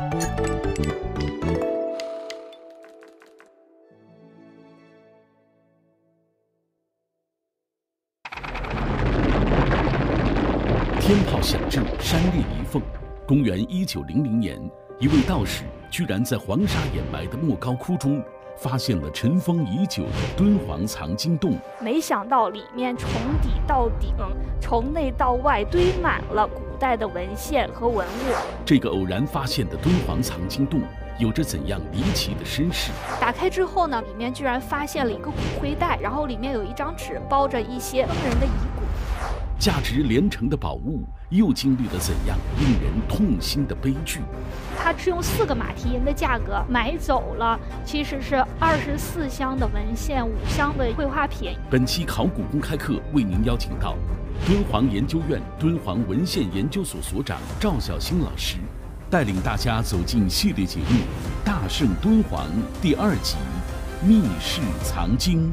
天炮响至，山裂一缝。公元1900年，一位道士居然在黄沙掩埋的莫高窟中发现了尘封已久的敦煌藏经洞。 没想到里面从底到顶，从内到外堆满了古代的文献和文物。 这个偶然发现的敦煌藏经洞有着怎样离奇的身世？ 打开之后呢，里面居然发现了一个骨灰袋，然后里面有一张纸包着一些僧人的遗骨。 价值连城的宝物又经历了怎样令人痛心的悲剧？ 他是用4个马蹄银的价格买走了，其实是24箱的文献、5箱的绘画品。 本期考古公开课为您邀请到敦煌研究院敦煌文献研究所所长赵小星老师，带领大家走进系列节目《大圣敦煌》第2集《密室藏经》。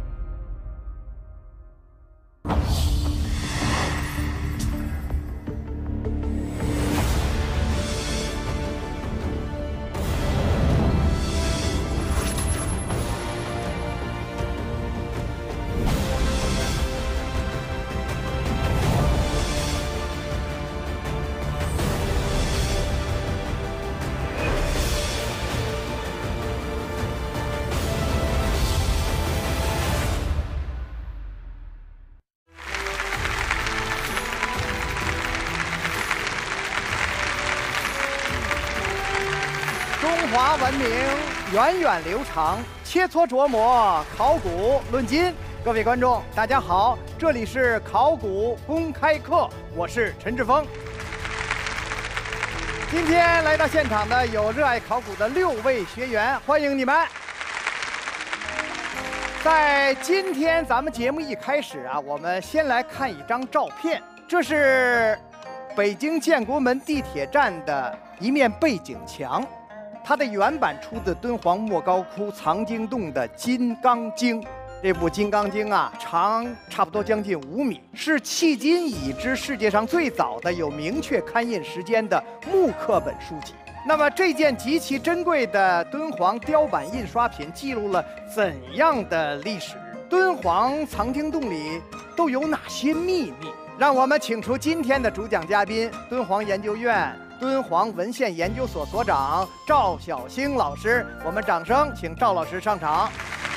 中华文明源远流长，切磋琢磨，考古论今。各位观众，大家好，这里是考古公开课，我是陈志峰。今天来到现场的有热爱考古的6位学员，欢迎你们。在今天咱们节目一开始啊，我们先来看一张照片，这是北京建国门地铁站的一面背景墙。它的原版出自敦煌莫高窟藏经洞的《金刚经》，这部《金刚经》啊，长差不多将近5米，是迄今已知世界上最早的有明确刊印时间的木刻本书籍。那么这件极其珍贵的敦煌雕版印刷品记录了怎样的历史？敦煌藏经洞里都有哪些秘密？让我们请出今天的主讲嘉宾，敦煌研究院敦煌文献研究所所长赵小星老师，我们掌声请赵老师上场。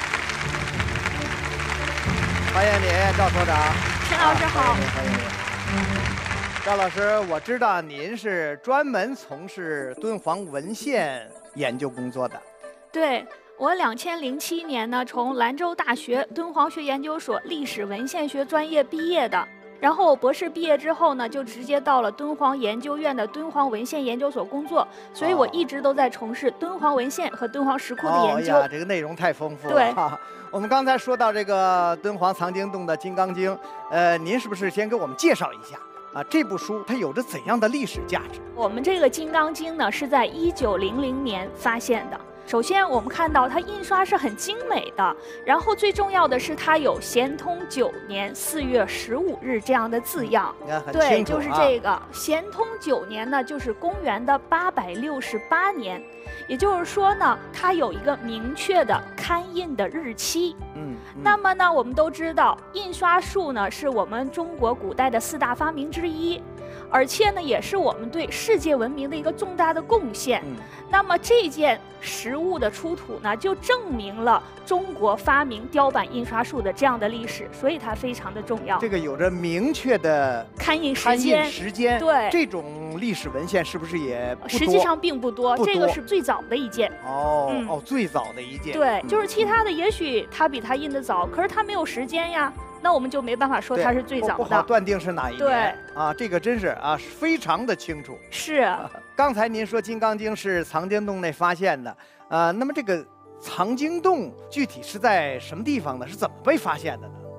欢迎你，赵所长。 陈老师好。 欢迎你。赵老师，我知道您是专门从事敦煌文献研究工作的。 对，我2007年呢，从兰州大学敦煌学研究所历史文献学专业毕业的。然后我博士毕业之后呢，就直接到了敦煌研究院的敦煌文献研究所工作，所以我一直都在从事敦煌文献和敦煌石窟的研究。 哎呀，这个内容太丰富了。 对， 我们刚才说到这个敦煌藏经洞的《金刚经》，您是不是先给我们介绍一下啊？这部书它有着怎样的历史价值？ 我们这个《金刚经》呢，是在1900年发现的。首先，我们看到它印刷是很精美的，然后最重要的是它有咸通9年4月15日这样的字样。对，就是这个。咸通9年呢，就是公元的868年，也就是说呢，它有一个明确的刊印的日期。那么呢，我们都知道，印刷术呢是我们中国古代的4大发明之一。而且呢，也是我们对世界文明的一个重大的贡献。那么这件实物的出土呢，就证明了中国发明雕版印刷术的这样的历史，所以它非常的重要。 这个有着明确的刊印时间。 对，这种历史文献是不是也不多？ 实际上并不多，这个是最早的一件。 最早的一件。 对，就是其他的，也许它比它印的早，可是它没有时间呀。那我们就没办法说它是最早的， 不好断定是哪一年。 对啊，这个真是啊，非常的清楚。 是。 刚才您说《金刚经》是藏经洞内发现的，那么这个藏经洞具体是在什么地方呢？是怎么被发现的呢？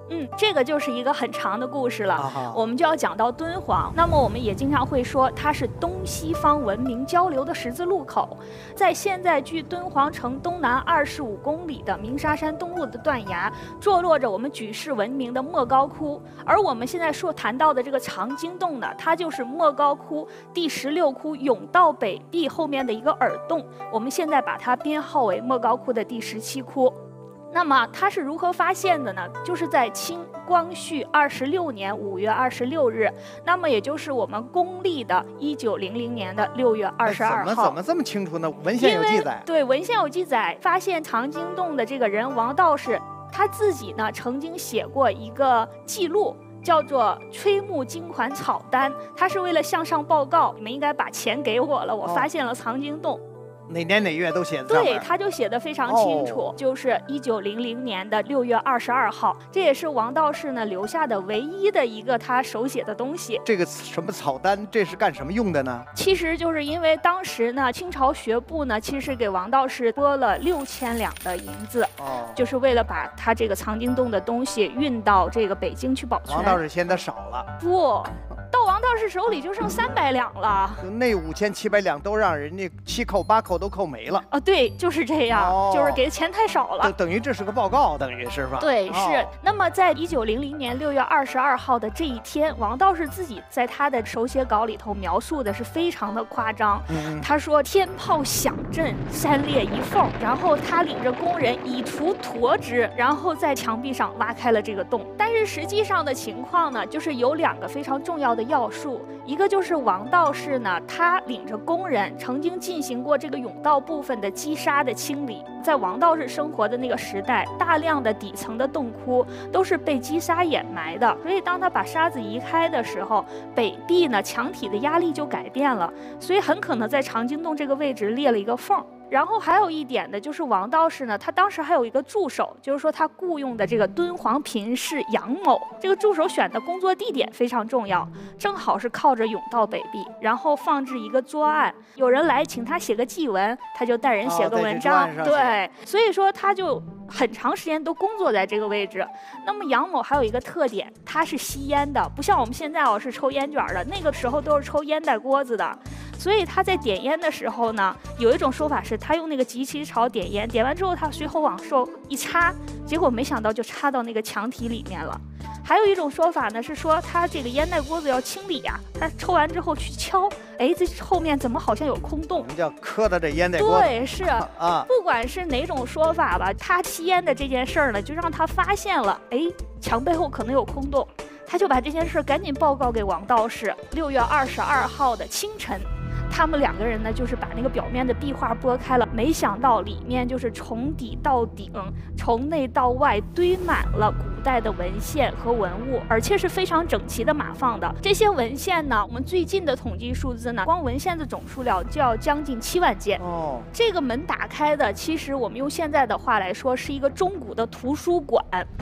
这个就是一个很长的故事了。我们就要讲到敦煌。那么我们也经常会说，它是东西方文明交流的十字路口。在现在距敦煌城东南25公里的鸣沙山东路的断崖，坐落着我们举世闻名的莫高窟。而我们现在谈到的这个藏经洞呢，它就是莫高窟第16窟甬道北壁后面的一个耳洞。我们现在把它编号为莫高窟的第17窟。那么它是如何发现的呢？就是在清光绪26年5月26日，那么也就是我们公历的1900年的6月22号。 怎么这么清楚呢？文献有记载。 对，文献有记载，发现藏经洞的这个人王道士，他自己呢曾经写过一个记录，叫做吹木金环草单。他是为了向上报告，你们应该把钱给我了，我发现了藏经洞。 哪年哪月都写的。 对，他就写的非常清楚，就是1900年的6月22号，这也是王道士呢留下的唯一的一个他手写的东西。 这个什么草单，这是干什么用的呢？ 其实就是因为当时呢，清朝学部呢，其实给王道士拨了6000两的银子，就是为了把他这个藏经洞的东西运到这个北京去保存。 王道士嫌他少了。 不。到王道士手里就剩300两了， 那5700两都让人家7扣8扣都扣没了。 对，就是这样，就是给的钱太少了。 等于这是个报告，等于是吧？ 对，是。那么在1900年6月22号的这一天，王道士自己在他的手写稿里头描述的是非常的夸张。他说天炮响震，山裂一缝，然后他领着工人以锄驮之，然后在墙壁上挖开了这个洞。但是实际上的情况呢，就是有2个非常重要的要素，一个就是王道士呢，他领着工人曾经进行过这个甬道部分的积沙的清理。在王道士生活的那个时代，大量的底层的洞窟都是被积沙掩埋的，所以当他把沙子移开的时候，北壁呢墙体的压力就改变了，所以很可能在藏经洞这个位置裂了一个缝。然后还有一点的就是王道士呢，他当时还有一个助手，就是说他雇佣的这个敦煌嫔氏杨某，这个助手选的工作地点非常重要，正好是靠着甬道北壁，然后放置一个桌案，有人来请他写个祭文，他就带人写个文章。对，所以说他就很长时间都工作在这个位置。那么杨某还有一个特点，他是吸烟的，不像我们现在是抽烟卷的，那个时候都是抽烟袋锅子的。所以他在点烟的时候呢，有一种说法是他用那个集齐槽点烟，点完之后他随后往手一插，结果没想到就插到那个墙体里面了。还有一种说法呢，是说他这个烟袋锅子要清理呀，他抽完之后去敲，这后面怎么好像有空洞？ 什么叫磕到这烟袋锅子？ 对，是啊，不管是哪种说法吧，他吸烟的这件事儿呢，就让他发现了，墙背后可能有空洞，他就把这件事赶紧报告给王道士。6月22号的清晨，他们2个人呢，就是把那个表面的壁画拨开了，没想到里面就是从底到顶，从内到外堆满了古代的文献和文物，而且是非常整齐的码放的。这些文献呢，我们最近的统计数字呢，光文献的总数量就要将近7万件。这个门打开的，其实我们用现在的话来说，是一个中古的图书馆。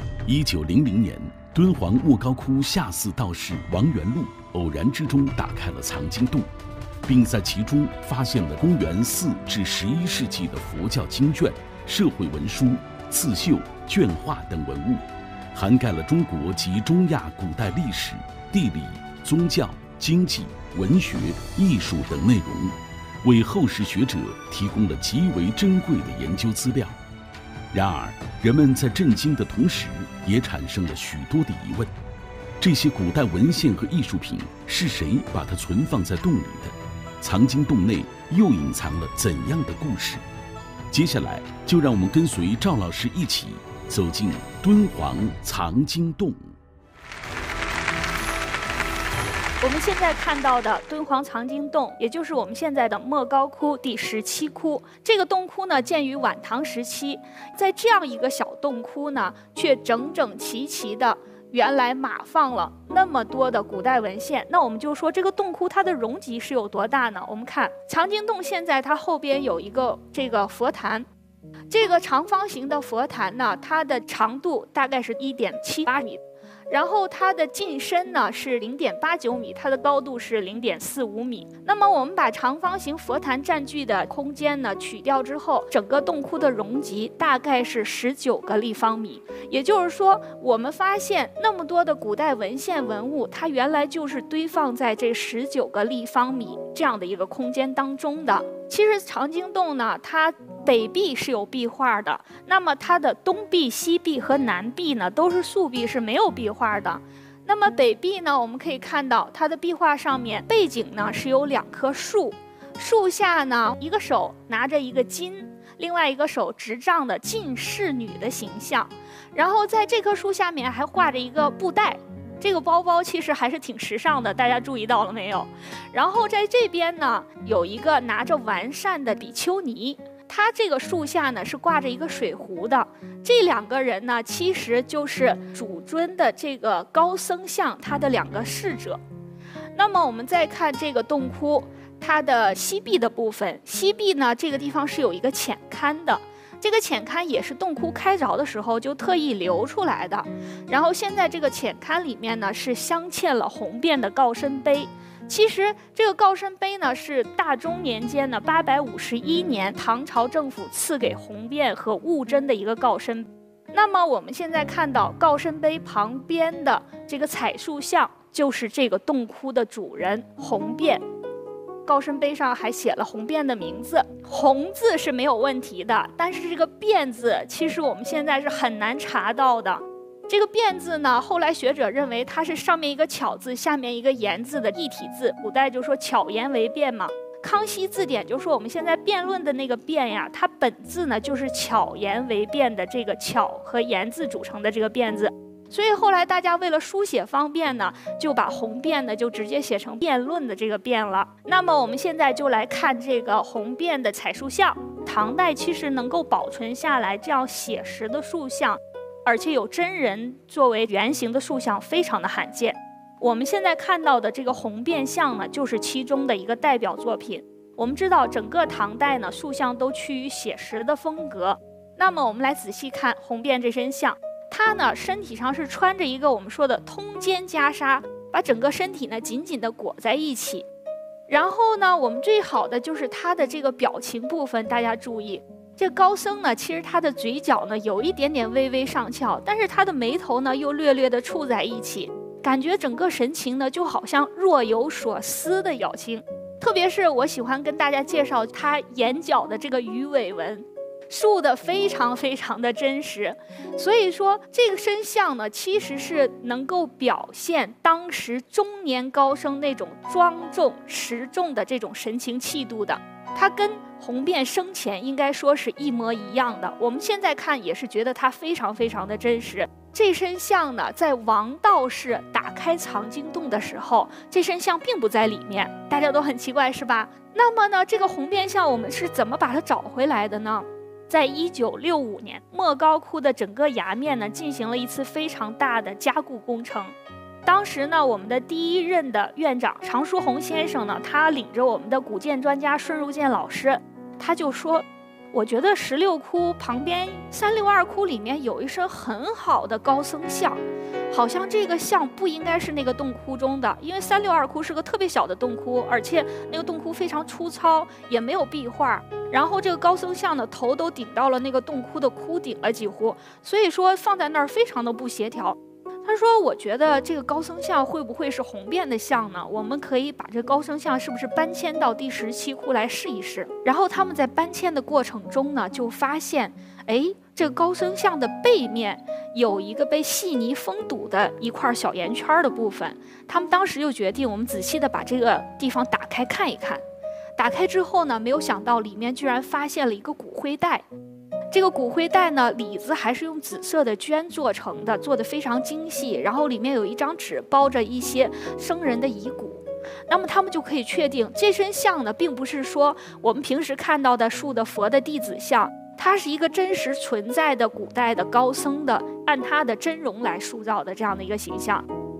1900年，敦煌莫高窟下寺道士王元禄偶然之中打开了藏经洞，并在其中发现了公元4至11世纪的佛教经卷、社会文书、刺绣、绢画等文物，涵盖了中国及中亚古代历史、地理、宗教、经济、文学、艺术等内容，为后世学者提供了极为珍贵的研究资料。然而，人们在震惊的同时，也产生了许多的疑问：这些古代文献和艺术品是谁把它存放在洞里的？藏经洞内又隐藏了怎样的故事？接下来就让我们跟随赵老师一起走进敦煌藏经洞。 我们现在看到的敦煌藏经洞，也就是我们现在的莫高窟第17窟。这个洞窟呢，建于晚唐时期，在这样一个小洞窟呢，却整整齐齐的原来码放了那么多的古代文献。那我们就说这个洞窟它的容积是有多大呢？我们看藏经洞现在它后边有一个这个佛坛，这个长方形的佛坛呢，它的长度大概是1.78米， 然后它的进深呢是0.89米，它的高度是0.45米。那么我们把长方形佛坛占据的空间呢取掉之后，整个洞窟的容积大概是19个立方米。也就是说，我们发现那么多的古代文献文物，它原来就是堆放在这19个立方米这样的一个空间当中的。其实藏经洞呢，它北壁是有壁画的，那么它的东壁、西壁和南壁呢都是素壁，是没有壁画的。那么北壁呢，我们可以看到它的壁画上面背景呢是有2棵树，树下呢一个手拿着一个金，另外一个手执杖的进士女的形象，然后在这棵树下面还挂着一个布袋。这个包包其实还是挺时尚的，大家注意到了没有？然后在这边呢，有一个拿着完善的比丘尼，他这个树下呢是挂着一个水壶的。这2个人呢，其实就是主尊的这个高僧像他的2个侍者。那么我们再看这个洞窟，它的西壁的部分，西壁呢这个地方是有一个浅龛的。这个浅龛也是洞窟开凿的时候就特意留出来的，然后现在这个浅龛里面呢是镶嵌了红遍的告身碑。其实这个告身碑呢是大中年间呢851年唐朝政府赐给红遍和悟真的一个告身。那么我们现在看到告身碑旁边的这个彩塑像，就是这个洞窟的主人红遍。告身碑上还写了红遍的名字，红字是没有问题的，但是这个遍字其实我们现在是很难查到的。这个遍字呢，后来学者认为它是上面一个巧字，下面一个言字的异体字，古代就说巧言为辩嘛。康熙字典就说我们现在辩论的那个辩呀，它本字呢就是巧言为辩的这个巧和言字组成的这个辩字。所以后来大家为了书写方便呢，就把红遍呢就直接写成辩论的这个辩了。那么我们现在就来看这个红遍的彩塑像。唐代其实能够保存下来这样写实的塑像，而且有真人作为原型的塑像，非常的罕见。我们现在看到的这个红遍像呢，就是其中的一个代表作品。我们知道整个唐代呢，塑像都趋于写实的风格。那么我们来仔细看红遍这身像。他呢，身体上是穿着一个我们说的通肩袈裟，把整个身体呢紧紧地裹在一起。然后呢，我们最好的就是他的这个表情部分，大家注意，这高僧呢，其实他的嘴角呢有一点点微微上翘，但是他的眉头呢又略略地触在一起，感觉整个神情呢就好像若有所思的表情。特别是我喜欢跟大家介绍他眼角的这个鱼尾纹。竖的非常非常的真实，所以说这个身像呢，其实是能够表现当时中年高僧那种庄重持重的这种神情气度的。它跟红遍生前应该说是一模一样的。我们现在看也是觉得它非常非常的真实。这身像呢，在王道士打开藏经洞的时候，这身像并不在里面，大家都很奇怪是吧？那么呢，这个红遍像我们是怎么把它找回来的呢？在1965年，莫高窟的整个崖面呢进行了一次非常大的加固工程。当时呢，我们的第一任的院长常书鸿先生呢，他领着我们的古建专家孙如建老师，他就说，我觉得16窟旁边362窟里面有一身很好的高僧像，好像这个像不应该是那个洞窟中的，因为362窟是个特别小的洞窟，而且那个洞窟非常粗糙，也没有壁画。然后这个高僧像呢，头都顶到了那个洞窟的窟顶了，几乎，所以说放在那儿非常的不协调。他说，我觉得这个高僧像会不会是红遍的像呢？我们可以把这个高僧像是不是搬迁到第17窟来试一试。然后他们在搬迁的过程中呢，就发现，哎，这个高僧像的背面有一个被细泥封堵的一块小圆圈的部分。他们当时就决定，我们仔细的把这个地方打开看一看。打开之后呢，没有想到里面居然发现了一个骨灰袋。这个骨灰袋呢，里子还是用紫色的绢做成的，做得非常精细，然后里面有一张纸包着一些生人的遗骨。那么他们就可以确定，这身像呢，并不是说我们平时看到的塑的佛的弟子像，它是一个真实存在的古代的高僧的，按他的真容来塑造的这样的一个形象。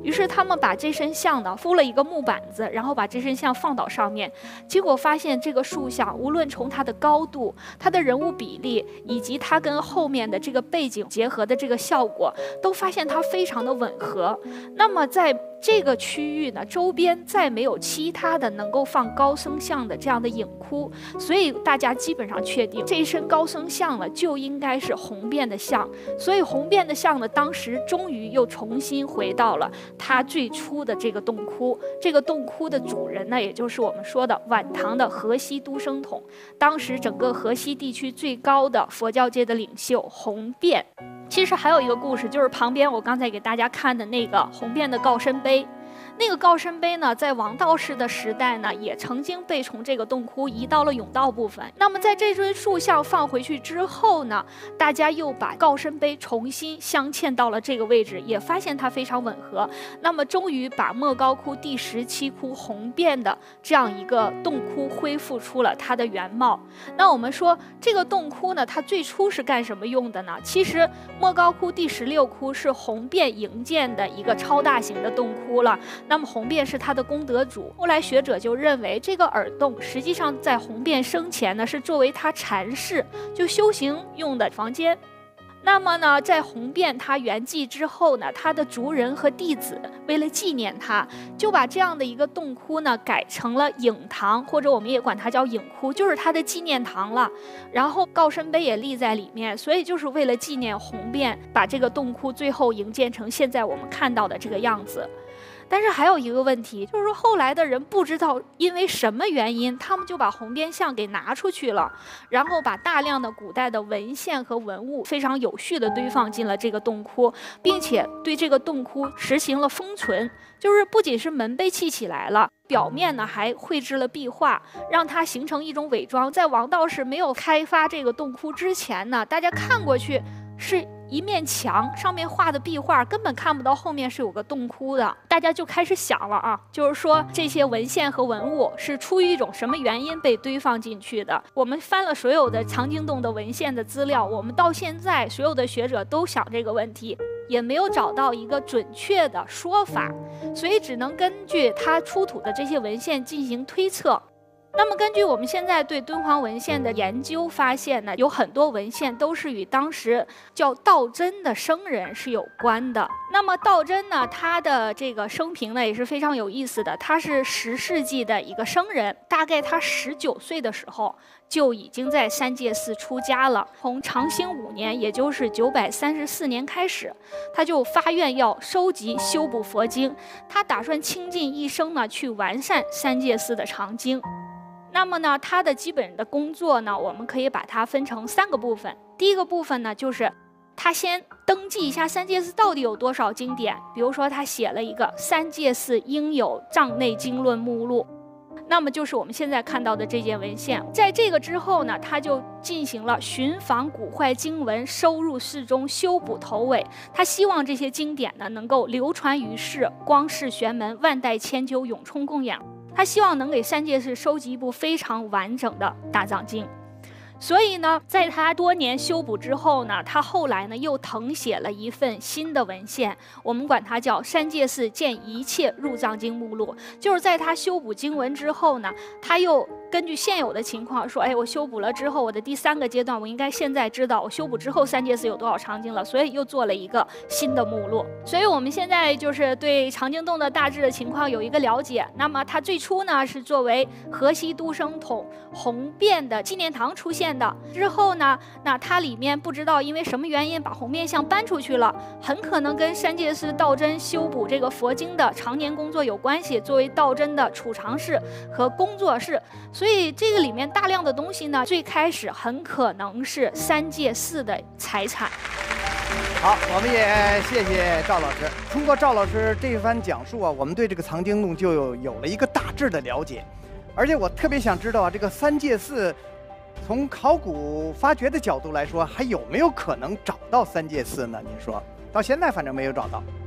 于是他们把这身像呢铺了一个木板子，然后把这身像放到上面，结果发现这个塑像无论从它的高度、它的人物比例，以及它跟后面的这个背景结合的这个效果，都发现它非常的吻合。那么在这个区域呢，周边再没有其他的能够放高僧像的这样的影窟，所以大家基本上确定这一身高僧像呢就应该是宏辩的像。所以宏辩的像呢，当时终于又重新回到了它最初的这个洞窟。这个洞窟的主人呢，也就是我们说的晚唐的河西都生统，当时整个河西地区最高的佛教界的领袖宏辩。其实还有一个故事，就是旁边我刚才给大家看的那个宏辩的告身碑。那个告身碑呢，在王道士的时代呢，也曾经被从这个洞窟移到了甬道部分。那么在这尊塑像放回去之后呢，大家又把告身碑重新镶嵌到了这个位置，也发现它非常吻合。那么终于把莫高窟第17窟宏辩的这样一个洞窟恢复出了它的原貌。那我们说这个洞窟呢，它最初是干什么用的呢？其实莫高窟第16窟是宏辩营建的一个超大型的洞窟了。那么宏辩是他的功德主，后来学者就认为这个耳洞实际上在宏辩生前呢是作为他禅室就修行用的房间。那么呢，在宏辩他圆寂之后呢，他的族人和弟子为了纪念他，就把这样的一个洞窟呢改成了影堂，或者我们也管它叫影窟，就是他的纪念堂了。然后告身碑也立在里面，所以就是为了纪念宏辩，把这个洞窟最后营建成现在我们看到的这个样子。但是还有一个问题，就是说后来的人不知道因为什么原因，他们就把宏辩像给拿出去了，然后把大量的古代的文献和文物非常有序地堆放进了这个洞窟，并且对这个洞窟实行了封存，就是不仅是门被砌起来了，表面呢还绘制了壁画，让它形成一种伪装。在王道士没有开发这个洞窟之前呢，大家看过去是一面墙，上面画的壁画，根本看不到后面是有个洞窟的。大家就开始想了啊，就是说这些文献和文物是出于一种什么原因被堆放进去的。我们翻了所有的藏经洞的文献的资料，我们到现在所有的学者都想这个问题，也没有找到一个准确的说法，所以只能根据它出土的这些文献进行推测。那么根据我们现在对敦煌文献的研究发现呢，有很多文献都是与当时叫道真的僧人是有关的。那么道真呢，他的这个生平呢也是非常有意思的，他是10世纪的一个僧人，大概他19岁的时候就已经在三界寺出家了。从长兴5年，也就是934年开始，他就发愿要收集修补佛经，他打算倾尽一生呢去完善三界寺的藏经。那么呢，他的基本的工作呢，我们可以把它分成3个部分。第一个部分呢，就是他先登记一下三界寺到底有多少经典，比如说他写了一个三界寺应有藏内经论目录，那么就是我们现在看到的这件文献。在这个之后呢，他就进行了寻访古坏经文，收入寺中，修补头尾。他希望这些经典呢能够流传于世，光世玄门，万代千秋，永充供养。他希望能给三界寺收集一部非常完整的大藏经。所以呢，在他多年修补之后呢，他后来呢又誊写了一份新的文献，我们管它叫《三界寺见一切入藏经目录》。就是在他修补经文之后呢，他又根据现有的情况说，我修补了之后，我的第3个阶段，我应该现在知道我修补之后三界寺有多少藏经了，所以又做了一个新的目录。所以我们现在就是对藏经洞的大致的情况有一个了解。那么它最初呢是作为河西都生统宏辩的纪念堂出现的，之后呢，那它里面不知道因为什么原因把宏辩像搬出去了，很可能跟三界寺道真修补这个佛经的常年工作有关系，作为道真的储藏室和工作室。所以这个里面大量的东西呢，最开始很可能是三界寺的财产。 好，我们也谢谢赵老师。通过赵老师这一番讲述啊，我们对这个藏经洞就有了一个大致的了解。而且我特别想知道啊，这个三界寺从考古发掘的角度来说，还有没有可能找到三界寺呢？您说到现在反正没有找到。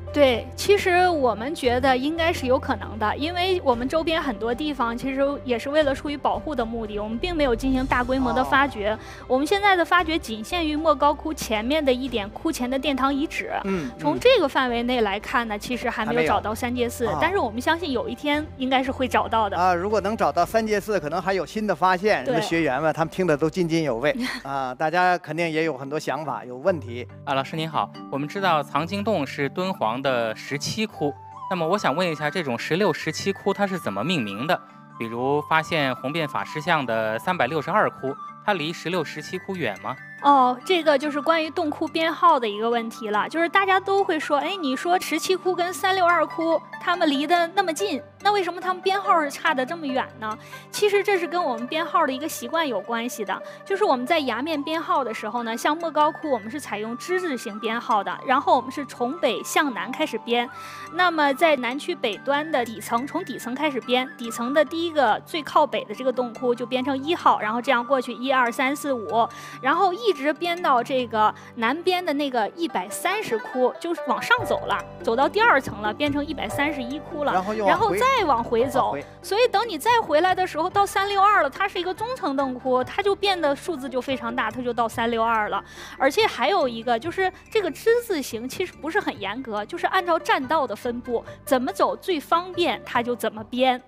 对，其实我们觉得应该是有可能的，因为我们周边很多地方其实也是为了出于保护的目的，我们并没有进行大规模的发掘。我们现在的发掘仅限于莫高窟前面的一点窟前的殿堂遗址。从这个范围内来看呢，其实还没有找到三界寺，但是我们相信有一天应该是会找到的啊。如果能找到三界寺，可能还有新的发现。人的学员们，他们听得都津津有味啊。大家肯定也有很多想法，有问题啊。老师您好，我们知道藏经洞是敦煌的17窟，那么我想问一下，这种16、17窟它是怎么命名的？比如发现红遍法师像的362窟，它离16、17窟远吗？ 这个就是关于洞窟编号的一个问题了，就是大家都会说，哎，你说17窟跟362窟它们离得那么近，那为什么它们编号是差得这么远呢？其实这是跟我们编号的一个习惯有关系的，就是我们在崖面编号的时候呢，像莫高窟我们是采用之字形编号的，然后我们是从北向南开始编，那么在南区北端的底层，从底层开始编，底层的第一个最靠北的这个洞窟就编成1号，然后这样过去1、2、3、4、5，然后一直编到这个南边的那个130窟，就是往上走了，走到第2层了，变成131窟了，然后再往回走。所以等你再回来的时候，到362了，它是一个中层洞窟，它就变得数字就非常大，它就到362了。而且还有一个就是这个之字形其实不是很严格，就是按照栈道的分布，怎么走最方便，它就怎么编。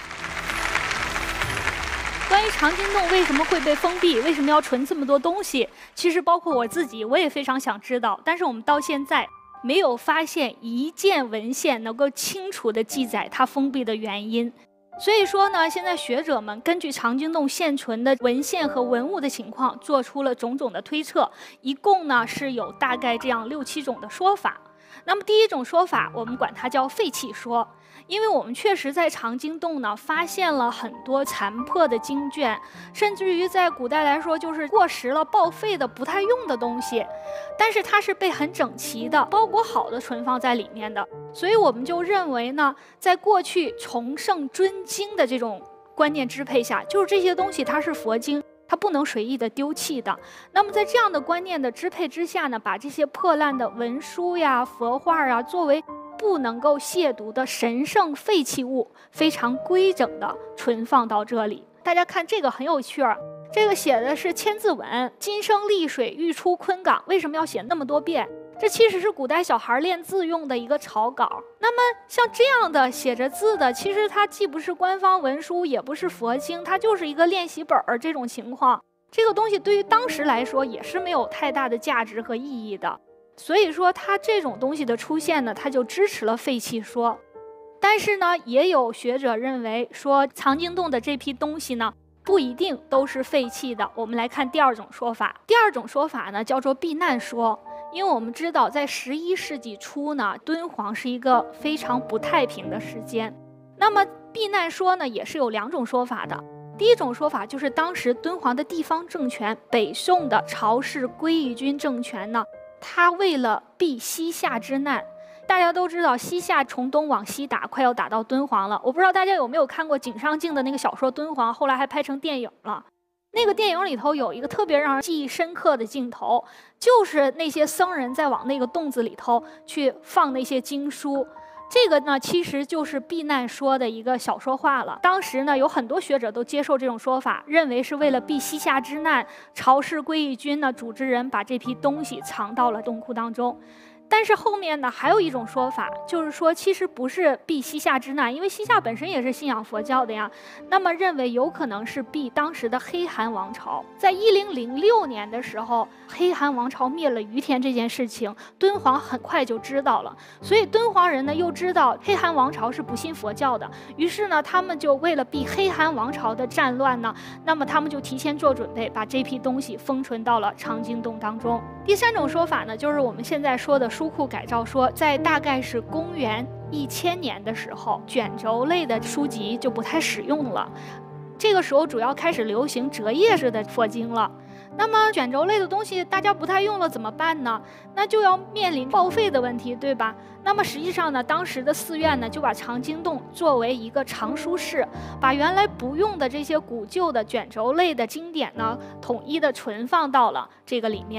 关于藏经洞为什么会被封闭，为什么要存这么多东西，其实包括我自己，我也非常想知道，但是我们到现在没有发现一件文献能够清楚地记载它封闭的原因。所以说呢，现在学者们根据藏经洞现存的文献和文物的情况，做出了种种的推测，一共呢是有大概这样6、7种的说法。那么第一种说法，我们管它叫废弃说，因为我们确实在藏经洞呢发现了很多残破的经卷，甚至于在古代来说就是过时了、报废的、不太用的东西，但是它是被很整齐的、包裹好的存放在里面的。所以我们就认为呢，在过去崇圣尊经的这种观念支配下，就是这些东西它是佛经，它不能随意的丢弃的。那么在这样的观念的支配之下呢，把这些破烂的文书呀、佛画啊，作为不能够亵渎的神圣废弃物，非常规整的存放到这里。大家看这个很有趣儿，这个写的是千字文，今生丽水欲出昆冈，为什么要写那么多遍？这其实是古代小孩练字用的一个草稿。那么像这样的写着字的，其实它既不是官方文书，也不是佛经，它就是一个练习本儿。这种情况，这个东西对于当时来说也是没有太大的价值和意义的。所以说它这种东西的出现呢，它就支持了废弃说。但是呢，也有学者认为说藏经洞的这批东西呢，不一定都是废弃的。我们来看第2种说法。第2种说法呢，叫做避难说。因为我们知道，在11世纪初呢，敦煌是一个非常不太平的时间。那么避难说呢，也是有2种说法的。第一种说法就是当时敦煌的地方政权，北宋的朝氏归义军政权呢，他为了避西夏之难，大家都知道西夏从东往西打，快要打到敦煌了。我不知道大家有没有看过井上靖的那个小说《敦煌》，后来还拍成电影了。那个电影里头有一个特别让人记忆深刻的镜头，就是那些僧人在往那个洞子里头去放那些经书。这个呢，其实就是避难说的一个小说化了。当时呢，有很多学者都接受这种说法，认为是为了避西夏之难，朝氏归义军呢组织人把这批东西藏到了洞窟当中。但是后面呢，还有一种说法，就是说其实不是避西夏之难，因为西夏本身也是信仰佛教的呀。那么认为有可能是避当时的黑韩王朝。在1006年的时候，黑韩王朝灭了于田这件事情，敦煌很快就知道了。所以敦煌人呢又知道黑韩王朝是不信佛教的，于是呢他们就为了避黑韩王朝的战乱呢，那么他们就提前做准备，把这批东西封存到了藏经洞当中。第3种说法呢，就是我们现在说的书库改造说，在大概是公元1000年的时候，卷轴类的书籍就不太使用了。这个时候主要开始流行折页式的佛经了。那么卷轴类的东西大家不太用了怎么办呢？那就要面临报废的问题，对吧？那么实际上呢，当时的寺院呢就把藏经洞作为一个藏书室，把原来不用的这些古旧的卷轴类的经典呢，统一的存放到了这个里面。我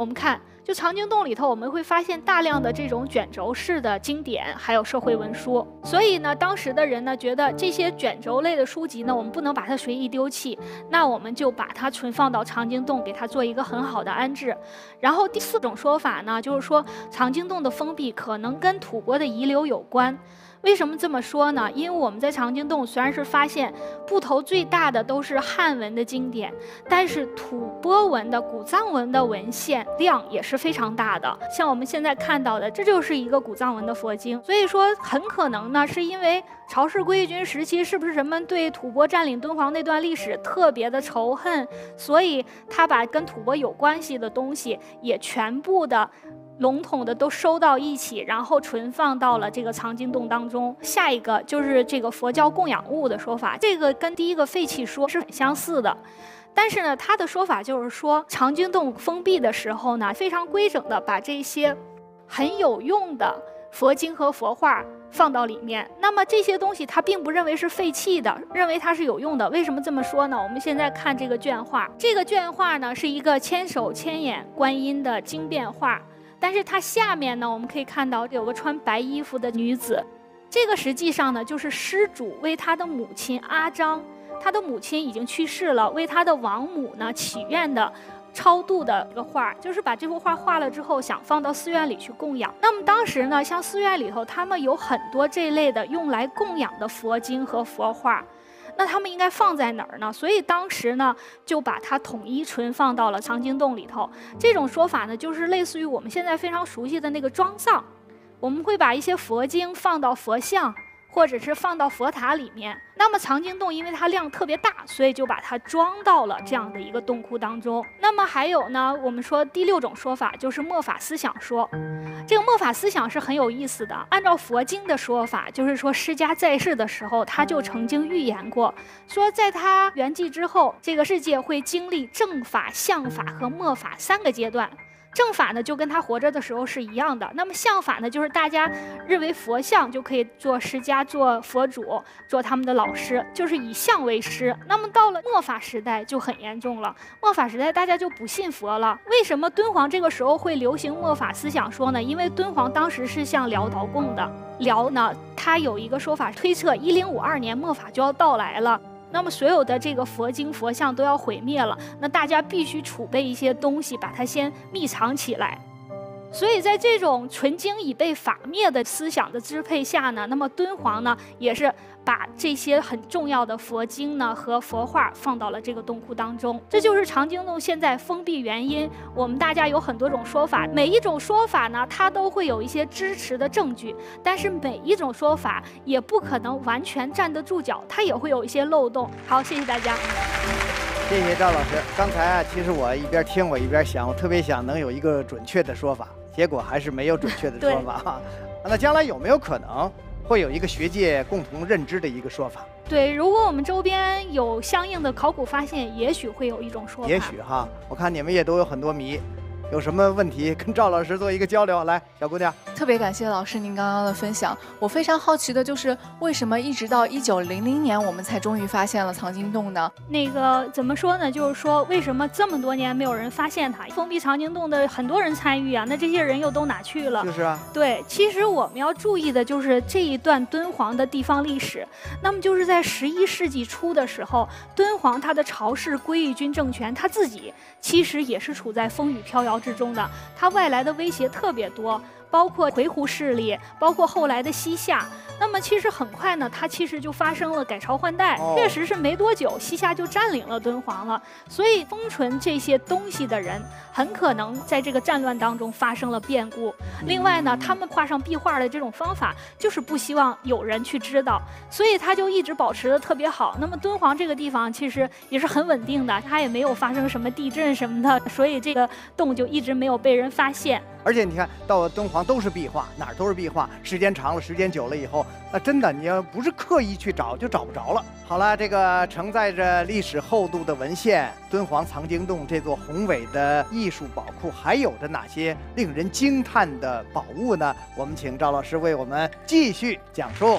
我们看，就藏经洞里头，我们会发现大量的这种卷轴式的经典，还有社会文书。所以呢，当时的人呢觉得这些卷轴类的书籍呢，我们不能把它随意丢弃，那我们就把它存放到藏经洞，给它做一个很好的安置。然后第4种说法呢，就是说藏经洞的封闭可能跟吐蕃的遗留有关。为什么这么说呢？因为我们在藏经洞虽然是发现部头最大的都是汉文的经典，但是吐蕃文的古藏文的文献量也是非常大的。像我们现在看到的，这就是一个古藏文的佛经。所以说，很可能呢，是因为朝氏归义军时期，是不是人们对吐蕃占领敦煌那段历史特别的仇恨，所以他把跟吐蕃有关系的东西也全部的笼统的都收到一起，然后存放到了这个藏经洞当中。下一个就是这个佛教供养物的说法，这个跟第一个废弃说是很相似的。但是呢，他的说法就是说，藏经洞封闭的时候呢，非常规整的把这些很有用的佛经和佛画放到里面。那么这些东西他并不认为是废弃的，认为它是有用的。为什么这么说呢？我们现在看这个卷画，这个卷画呢是一个千手千眼观音的经变画。但是它下面呢，我们可以看到有个穿白衣服的女子，这个实际上呢就是施主为他的母亲阿章，他的母亲已经去世了，为他的亡母呢祈愿的超度的一个画，就是把这幅画画了之后，想放到寺院里去供养。那么当时呢，像寺院里头，他们有很多这类的用来供养的佛经和佛画。那他们应该放在哪儿呢？所以当时呢，就把它统一存放到了藏经洞里头。这种说法呢，就是类似于我们现在非常熟悉的那个装藏，我们会把一些佛经放到佛像，或者是放到佛塔里面。那么藏经洞因为它量特别大，所以就把它装到了这样的一个洞窟当中。那么还有呢，我们说第6种说法就是末法思想说。这个末法思想是很有意思的。按照佛经的说法，就是说释迦在世的时候，他就曾经预言过，说在他圆寂之后，这个世界会经历正法、相法和末法3个阶段。正法呢，就跟他活着的时候是一样的。那么相法呢，就是大家认为佛像就可以做释迦、做佛主、做他们的老师，就是以相为师。那么到了末法时代就很严重了，末法时代大家就不信佛了。为什么敦煌这个时候会流行末法思想说呢？因为敦煌当时是向辽倒贡的，辽呢，它有一个说法推测1052年末法就要到来了。那么所有的这个佛经佛像都要毁灭了，那大家必须储备一些东西，把它先密藏起来。所以在这种纯经已被法灭的思想的支配下呢，那么敦煌呢也是把这些很重要的佛经呢和佛画放到了这个洞窟当中。这就是藏经洞现在封闭原因。我们大家有很多种说法，每一种说法呢它都会有一些支持的证据，但是每一种说法也不可能完全站得住脚，它也会有一些漏洞。好，谢谢大家。 谢谢赵老师。刚才啊，其实我一边听我一边想，我特别想能有一个准确的说法，结果还是没有准确的说法。那将来有没有可能会有一个学界共同认知的一个说法？ 对，如果我们周边有相应的考古发现，也许会有一种说法。 也许哈，我看你们也都有很多谜。有什么问题跟赵老师做一个交流？来，小姑娘。 特别感谢老师您刚刚的分享。我非常好奇的就是，为什么一直到1900年我们才终于发现了藏经洞呢？ 那个怎么说呢？就是说，为什么这么多年没有人发现它？封闭藏经洞的很多人参与啊，那这些人又都哪去了？ 就是啊。 对，其实我们要注意的就是这一段敦煌的地方历史。那么就是在11世纪初的时候，敦煌它的朝氏归义军政权，它自己其实也是处在风雨飘摇之中的，它外来的威胁特别多，包括回鹘势力，包括后来的西夏。那么其实很快呢，它其实就发生了改朝换代，确实是没多久，西夏就占领了敦煌了。所以封存这些东西的人，很可能在这个战乱当中发生了变故。另外呢，他们画上壁画的这种方法，就是不希望有人去知道，所以他就一直保持得特别好。那么敦煌这个地方其实也是很稳定的，它也没有发生什么地震什么的，所以这个洞就一直没有被人发现。 而且你看到敦煌都是壁画，哪儿都是壁画，时间长了，时间久了以后，那真的你要不是刻意去找，就找不着了。好了，这个承载着历史厚度的文献，敦煌藏经洞这座宏伟的艺术宝库，还有着哪些令人惊叹的宝物呢？我们请赵老师为我们继续讲述。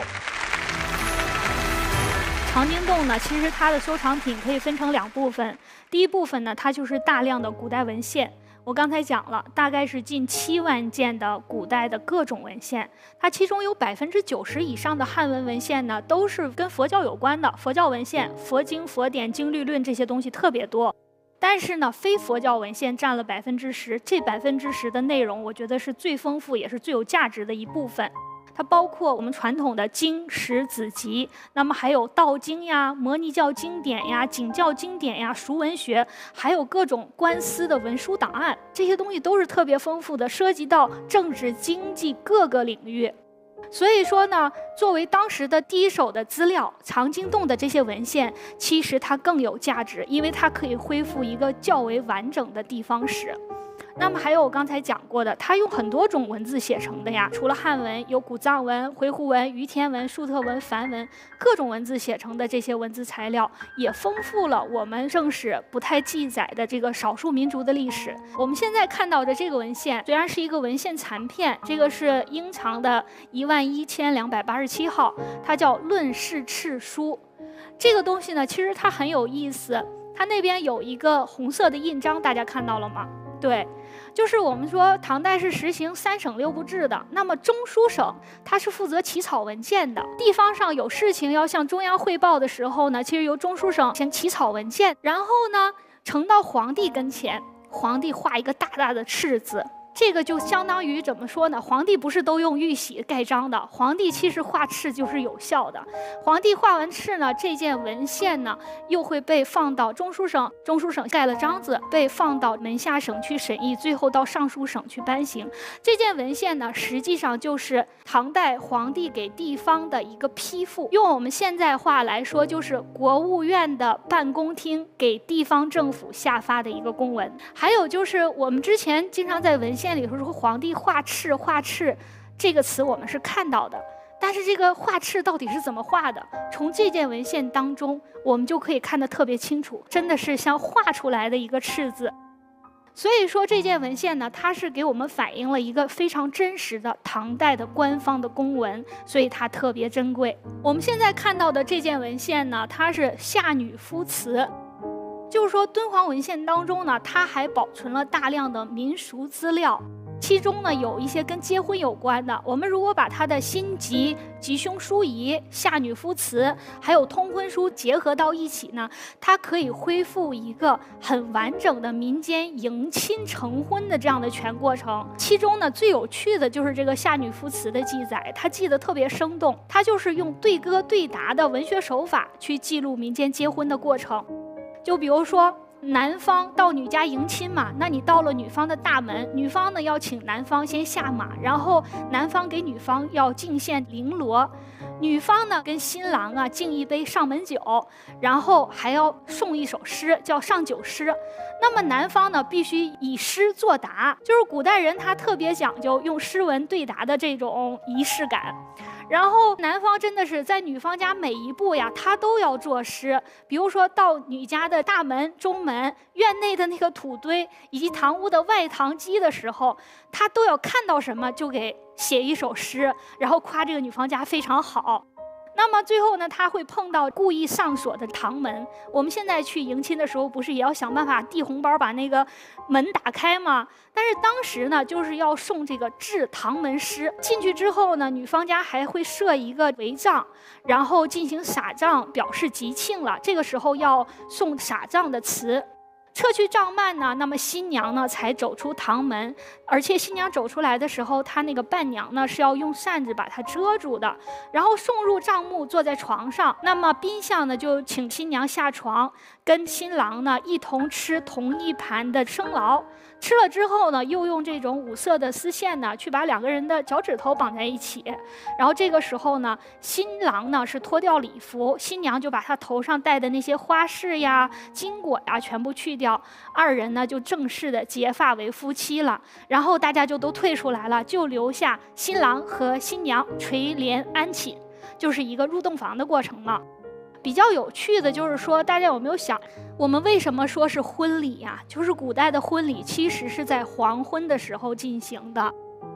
藏经洞呢，其实它的收藏品可以分成2部分。第一部分呢，它就是大量的古代文献。 我刚才讲了，大概是近7万件的古代的各种文献，它其中有90%以上的汉文文献呢，都是跟佛教有关的，佛教文献、佛经、佛典、经律论这些东西特别多。但是呢，非佛教文献占了10%，这10%的内容，我觉得是最丰富也是最有价值的一部分。它包括我们传统的经史子集，那么还有道经呀、摩尼教经典呀、景教经典呀、俗文学，还有各种官司的文书档案，这些东西都是特别丰富的，涉及到政治、经济各个领域。所以说呢，作为当时的第一手的资料，藏经洞的这些文献，其实它更有价值，因为它可以恢复一个较为完整的地方史。那么还有我刚才讲过的，它用很多种文字写成的呀，除了汉文，有古藏文、回鹘文、于阡文、粟特文、梵文，各种文字写成的这些文字材料，也丰富了我们正史不太记载的这个少数民族的历史。我们现在看到的这个文献，虽然是一个文献残片，这个是英藏的11287号，它叫《论释赤书》。这个东西呢，其实它很有意思，它那边有一个红色的印章，大家看到了吗？对，就是我们说唐代是实行3省6部制的，那么中书省它是负责起草文件的，地方上有事情要向中央汇报的时候呢，其实由中书省先起草文件，然后呢呈到皇帝跟前，皇帝画一个大大的赤字。这个就相当于怎么说呢？皇帝不是都用玉玺盖章的，皇帝其实画赤就是有效的。皇帝画完赤呢，这件文献呢又会被放到中书省，中书省盖了章子，被放到门下省去审议，最后到尚书省去颁行。这件文献呢，实际上就是唐代皇帝给地方的一个批复，用我们现在话来说，就是国务院的办公厅给地方政府下发的一个公文。还有就是我们之前经常在文献里头说皇帝画赤，画赤这个词我们是看到的，但是这个画赤到底是怎么画的？从这件文献当中，我们就可以看得特别清楚，真的是像画出来的一个赤字。所以说这件文献呢，它是给我们反映了一个非常真实的唐代的官方的公文，所以它特别珍贵。我们现在看到的这件文献呢，它是夏女夫词。就是说敦煌文献当中呢，它还保存了大量的民俗资料，其中呢有一些跟结婚有关的。我们如果把它的辛集、吉凶书仪、夏女夫词还有通婚书结合到一起呢，它可以恢复一个很完整的民间迎亲成婚的这样的全过程。其中呢最有趣的就是这个夏女夫词的记载，它记得特别生动，它就是用对歌对答的文学手法去记录民间结婚的过程。就比如说男方到女家迎亲嘛，那你到了女方的大门，女方呢要请男方先下马，然后男方给女方要敬献绫罗，女方呢跟新郎啊敬一杯上门酒，然后还要送一首诗叫上酒诗。那么男方呢必须以诗作答，就是古代人他特别讲究用诗文对答的这种仪式感。然后男方真的是在女方家每一步呀，他都要作诗。比如说到女家的大门、中门、院内的那个土堆，以及堂屋的外堂基的时候，他都要看到什么就给写一首诗，然后夸这个女方家非常好。那么最后呢，他会碰到故意上锁的堂门。我们现在去迎亲的时候，不是也要想办法递红包把那个门打开吗？但是当时呢，就是要送这个致堂门诗。进去之后呢，女方家还会设一个围帐，然后进行撒帐，表示吉庆了。这个时候要送撒帐的词。撤去帐幔呢，那么新娘呢才走出堂门，而且新娘走出来的时候，她那个伴娘呢是要用扇子把它遮住的，然后送入帐幕，坐在床上。那么宾相呢就请新娘下床，跟新郎呢一同吃同一盘的生劳。吃了之后呢，又用这种五色的丝线呢去把两个人的脚趾头绑在一起，然后这个时候呢，新郎呢是脱掉礼服，新娘就把他头上戴的那些花饰呀、金果呀全部去掉，二人呢就正式的结发为夫妻了。然后大家就都退出来了，就留下新郎和新娘垂帘安寝，就是一个入洞房的过程了。比较有趣的就是说，大家有没有想，我们为什么说是婚礼呀？就是古代的婚礼其实是在黄昏的时候进行的。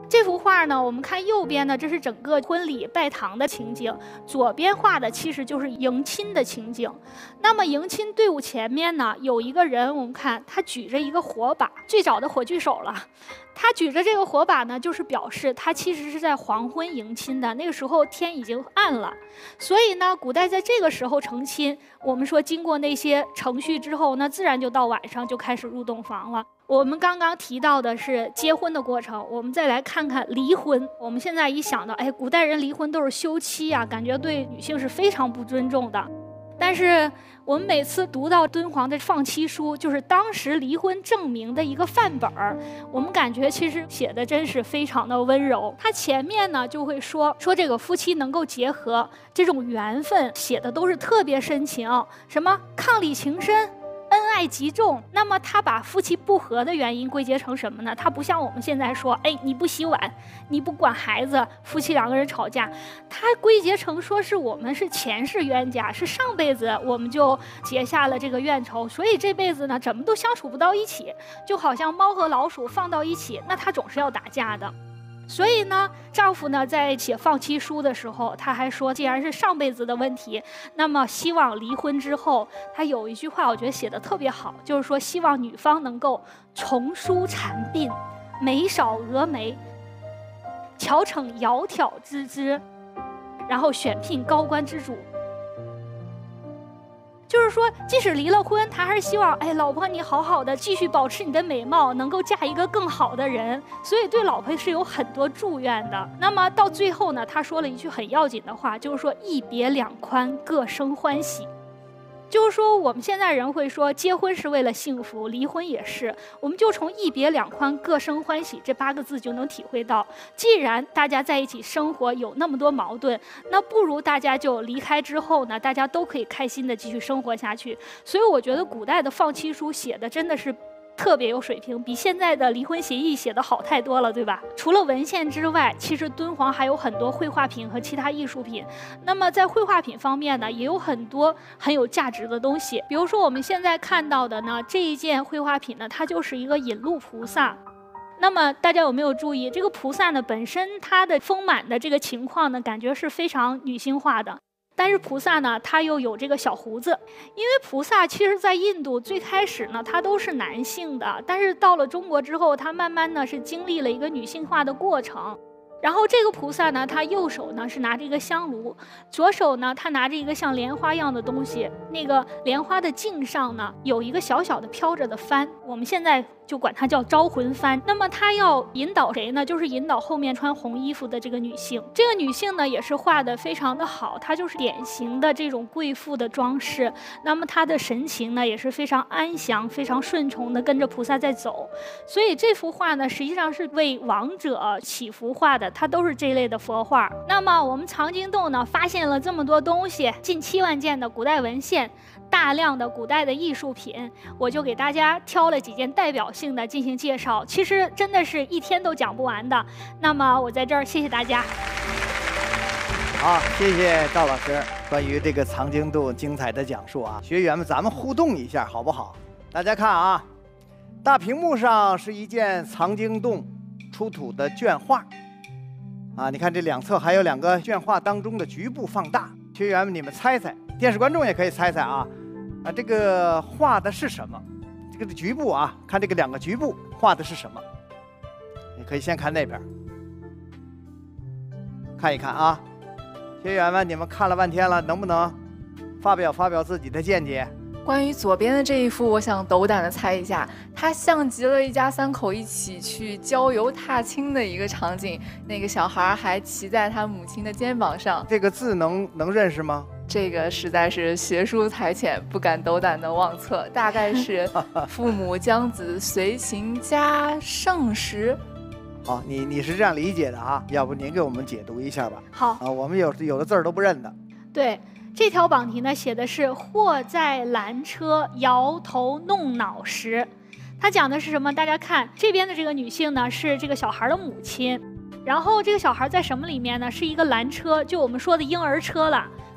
这幅画呢，我们看右边呢，这是整个婚礼拜堂的情景，左边画的其实就是迎亲的情景。那么迎亲队伍前面呢，有一个人，我们看他举着一个火把，最早的火炬手了。他举着这个火把呢，就是表示他其实是在黄昏迎亲的，那个时候天已经暗了。所以呢，古代在这个时候成亲，我们说经过那些程序之后，那自然就到晚上就开始入洞房了。我们刚刚提到的是结婚的过程，我们再来看看离婚。我们现在一想到，哎，古代人离婚都是休妻啊，感觉对女性是非常不尊重的。但是我们每次读到敦煌的放妻书，就是当时离婚证明的一个范本儿，我们感觉其实写的真是非常的温柔。它前面呢就会说这个夫妻能够结合，这种缘分写的都是特别深情，什么伉俪情深，恩爱极重。那么他把夫妻不和的原因归结成什么呢？他不像我们现在说，哎，你不洗碗，你不管孩子，夫妻两个人吵架，他归结成说是我们是前世冤家，是上辈子我们就结下了这个怨仇，所以这辈子呢怎么都相处不到一起，就好像猫和老鼠放到一起，那他总是要打架的。所以呢，丈夫呢在写放妻书的时候，他还说，既然是上辈子的问题，那么希望离婚之后，他有一句话我觉得写得特别好，就是说希望女方能够重梳蝉鬓，眉少蛾眉，巧逞窈窕之姿，然后选聘高官之主。就是说，即使离了婚，他还是希望，哎，老婆你好好的继续保持你的美貌，能够嫁一个更好的人，所以对老婆是有很多祝愿的。那么到最后呢，他说了一句很要紧的话，就是说一别两宽，各生欢喜。就是说，我们现在人会说结婚是为了幸福，离婚也是。我们就从一别两宽，各生欢喜这8个字就能体会到，既然大家在一起生活有那么多矛盾，那不如大家就离开之后呢，大家都可以开心的继续生活下去。所以我觉得古代的放妻书写的真的是特别有水平，比现在的离婚协议写的好太多了，对吧？除了文献之外，其实敦煌还有很多绘画品和其他艺术品。那么在绘画品方面呢，也有很多很有价值的东西。比如说我们现在看到的呢，这一件绘画品呢，它就是一个引路菩萨。那么大家有没有注意，这个菩萨呢本身它的丰满的这个情况呢，感觉是非常女性化的。但是菩萨呢，他又有这个小胡子，因为菩萨其实在印度最开始呢，他都是男性的，但是到了中国之后，他慢慢呢是经历了一个女性化的过程。然后这个菩萨呢，他右手呢是拿着一个香炉，左手呢他拿着一个像莲花一样的东西，那个莲花的茎上呢有一个小小的飘着的幡，我们现在就管它叫招魂幡。那么他要引导谁呢？就是引导后面穿红衣服的这个女性。这个女性呢也是画得非常的好，她就是典型的这种贵妇的装饰。那么她的神情呢也是非常安详、非常顺从的跟着菩萨在走。所以这幅画呢实际上是为亡者祈福画的，它都是这类的佛画。那么我们藏经洞呢发现了这么多东西，近7万件的古代文献，大量的古代的艺术品，我就给大家挑了几件代表性的进行介绍。其实真的是一天都讲不完的。那么我在这儿谢谢大家。 好，谢谢赵老师关于这个藏经洞精彩的讲述啊！学员们，咱们互动一下好不好？大家看啊，大屏幕上是一件藏经洞出土的卷画啊，你看这两侧还有2个卷画当中的局部放大。学员们，你们猜猜，电视观众也可以猜猜啊，这个画的是什么？这个局部啊，看这个2个局部画的是什么？你可以先看那边，看一看啊。学员们，你们看了半天了，能不能发表自己的见解？ 关于左边的这一幅，我想斗胆的猜一下，它像极了一家3口一起去郊游踏青的一个场景，那个小孩还骑在他母亲的肩膀上。 这个字能认识吗？ 这个实在是学术太浅，不敢斗胆的妄测，大概是父母将子随行家圣时。 好，你是这样理解的啊？要不您给我们解读一下吧？ 好啊，我们有的字儿都不认的。 对，这条榜题呢写的是或在拦车摇头弄脑时，它讲的是什么？大家看这边的这个女性呢是这个小孩的母亲，然后这个小孩在什么里面呢？是一个拦车，就我们说的婴儿车了。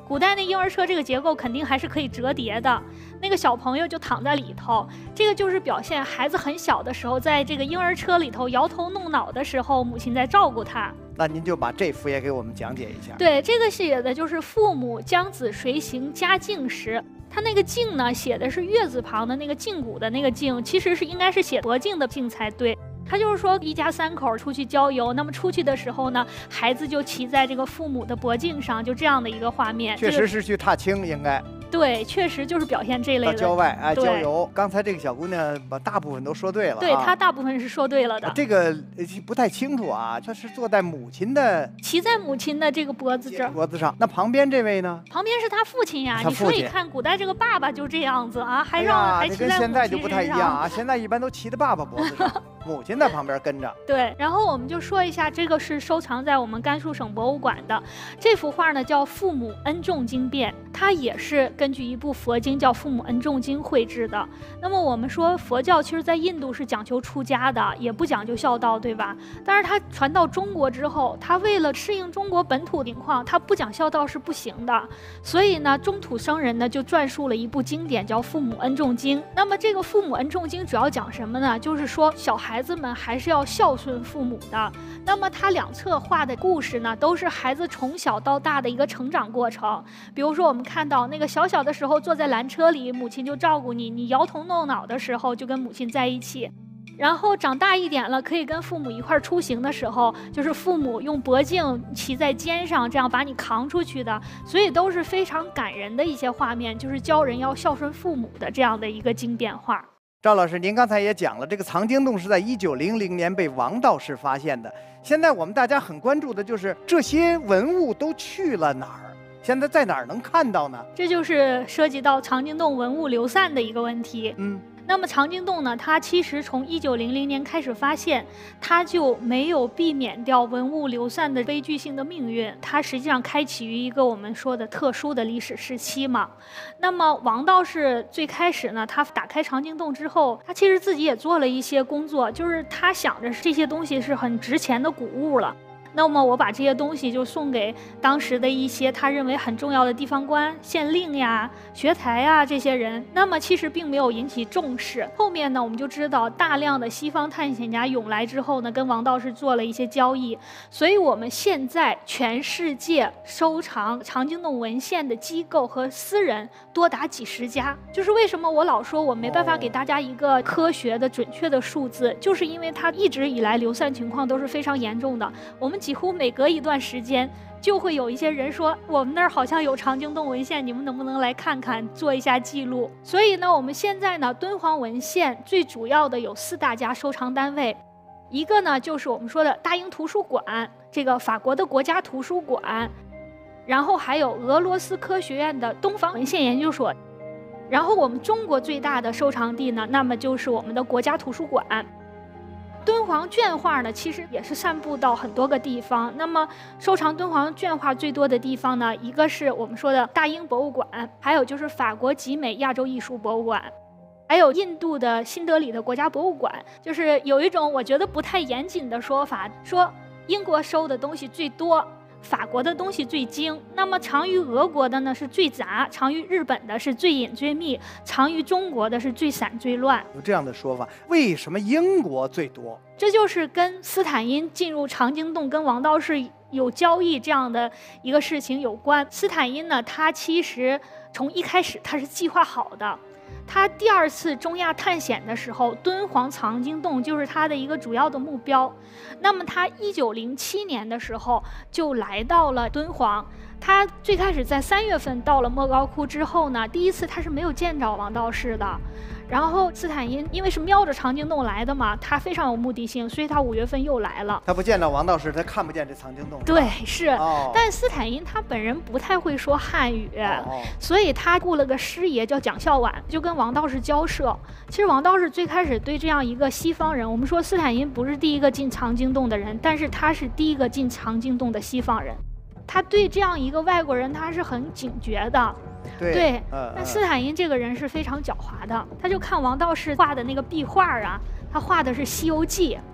古代那婴儿车这个结构肯定还是可以折叠的，那个小朋友就躺在里头，这个就是表现孩子很小的时候，在这个婴儿车里头摇头弄脑的时候，母亲在照顾他。 那您就把这幅也给我们讲解一下。 对，这个写的就是父母将子随行嘉靖时。他那个靖呢，写的是月字旁的那个胫骨的那个胫，其实应该是写脖颈的胫才对。他就是说一家三口出去郊游，那么出去的时候呢，孩子就骑在这个父母的脖颈上，就这样的一个画面。 确实是去踏青，应该。 对，确实就是表现这类的。 到郊外郊游。刚才这个小姑娘把大部分都说对了。 对，她大部分是说对了的。 这个不太清楚啊，她是坐在母亲的， 骑在母亲的这个脖子这儿。 脖子上。那旁边这位呢？ 旁边是他父亲呀。你所以看古代这个爸爸就这样子啊，还骑在母亲身上。 跟现在就不太一样啊，现在一般都骑在爸爸脖子上。母亲在旁边跟着。 对，然后我们就说一下，这个是收藏在我们甘肃省博物馆的这幅画呢，叫《父母恩重经变》，它也是根据一部佛经叫《父母恩重经》绘制的。那么我们说佛教其实在印度是讲求出家的，也不讲究孝道，对吧？但是它传到中国之后，它为了适应中国本土情况，它不讲孝道是不行的。所以呢，中土僧人呢就撰述了一部经典叫《父母恩重经》。那么这个《父母恩重经》主要讲什么呢？就是说小孩子们还是要孝顺父母的。那么它两侧画的故事呢，都是孩子从小到大的一个成长过程。比如说我们看到那个小小的时候坐在缆车里，母亲就照顾你，你摇头弄脑的时候就跟母亲在一起。然后长大一点了，可以跟父母一块出行的时候，就是父母用脖颈骑在肩上，这样把你扛出去的。所以都是非常感人的一些画面，就是教人要孝顺父母的这样的一个经变画。 赵老师，您刚才也讲了，这个藏经洞是在1900年被王道士发现的。现在我们大家很关注的就是这些文物都去了哪儿？现在在哪儿能看到呢？ 这就是涉及到藏经洞文物流散的一个问题。那么藏经洞呢，它其实从1900年开始发现，它就没有避免掉文物流散的悲剧性的命运。它实际上开启于一个我们说的特殊的历史时期嘛。那么王道士最开始呢，他打开藏经洞之后，他其实自己也做了一些工作，就是他想着这些东西是很值钱的古物了。那么我把这些东西就送给当时的一些他认为很重要的地方官、县令呀、学才呀这些人，那么其实并没有引起重视。后面呢，我们就知道大量的西方探险家涌来之后呢，跟王道士做了一些交易，所以我们现在全世界收藏藏经洞文献的机构和私人多达几十家。就是为什么我老说我没办法给大家一个科学的准确的数字，就是因为它一直以来流散情况都是非常严重的。我们几乎每隔一段时间就会有一些人说，我们那儿好像有藏经洞文献，你们能不能来看看，做一下记录？所以呢，我们现在呢，敦煌文献最主要的有4大家收藏单位，一个呢就是我们说的大英图书馆，这个法国的国家图书馆，然后还有俄罗斯科学院的东方文献研究所，然后我们中国最大的收藏地呢，那么就是我们的国家图书馆。敦煌绢画呢，其实也是散布到很多个地方。那么收藏敦煌绢画最多的地方呢，一个是我们说的大英博物馆，还有就是法国集美亚洲艺术博物馆，还有印度的新德里的国家博物馆。就是有一种我觉得不太严谨的说法，说英国收的东西最多，法国的东西最精，那么藏于俄国的呢是最杂，藏于日本的是最隐最密，藏于中国的是最散最乱。 有这样的说法，为什么英国最多？ 这就是跟斯坦因进入藏经洞跟王道士有交易这样的一个事情有关。斯坦因呢，他其实从一开始他是计划好的。他第2次中亚探险的时候，敦煌藏经洞就是他的一个主要的目标。那么他1907年的时候就来到了敦煌。他最开始在3月份到了莫高窟之后呢，第1次他是没有见着王道士的。然后斯坦因因为是瞄着藏经洞来的嘛，他非常有目的性，所以他5月份又来了。 他不见到王道士，他看不见这藏经洞。 对，是。但斯坦因他本人不太会说汉语，所以他雇了个师爷叫蒋孝琬，就跟王道士交涉。其实王道士最开始对这样一个西方人，我们说斯坦因不是第一个进藏经洞的人，但是他是第一个进藏经洞的西方人，他对这样一个外国人他是很警觉的。对，那斯坦因这个人是非常狡猾的，他就看王道士画的那个壁画啊，他画的是《西游记》，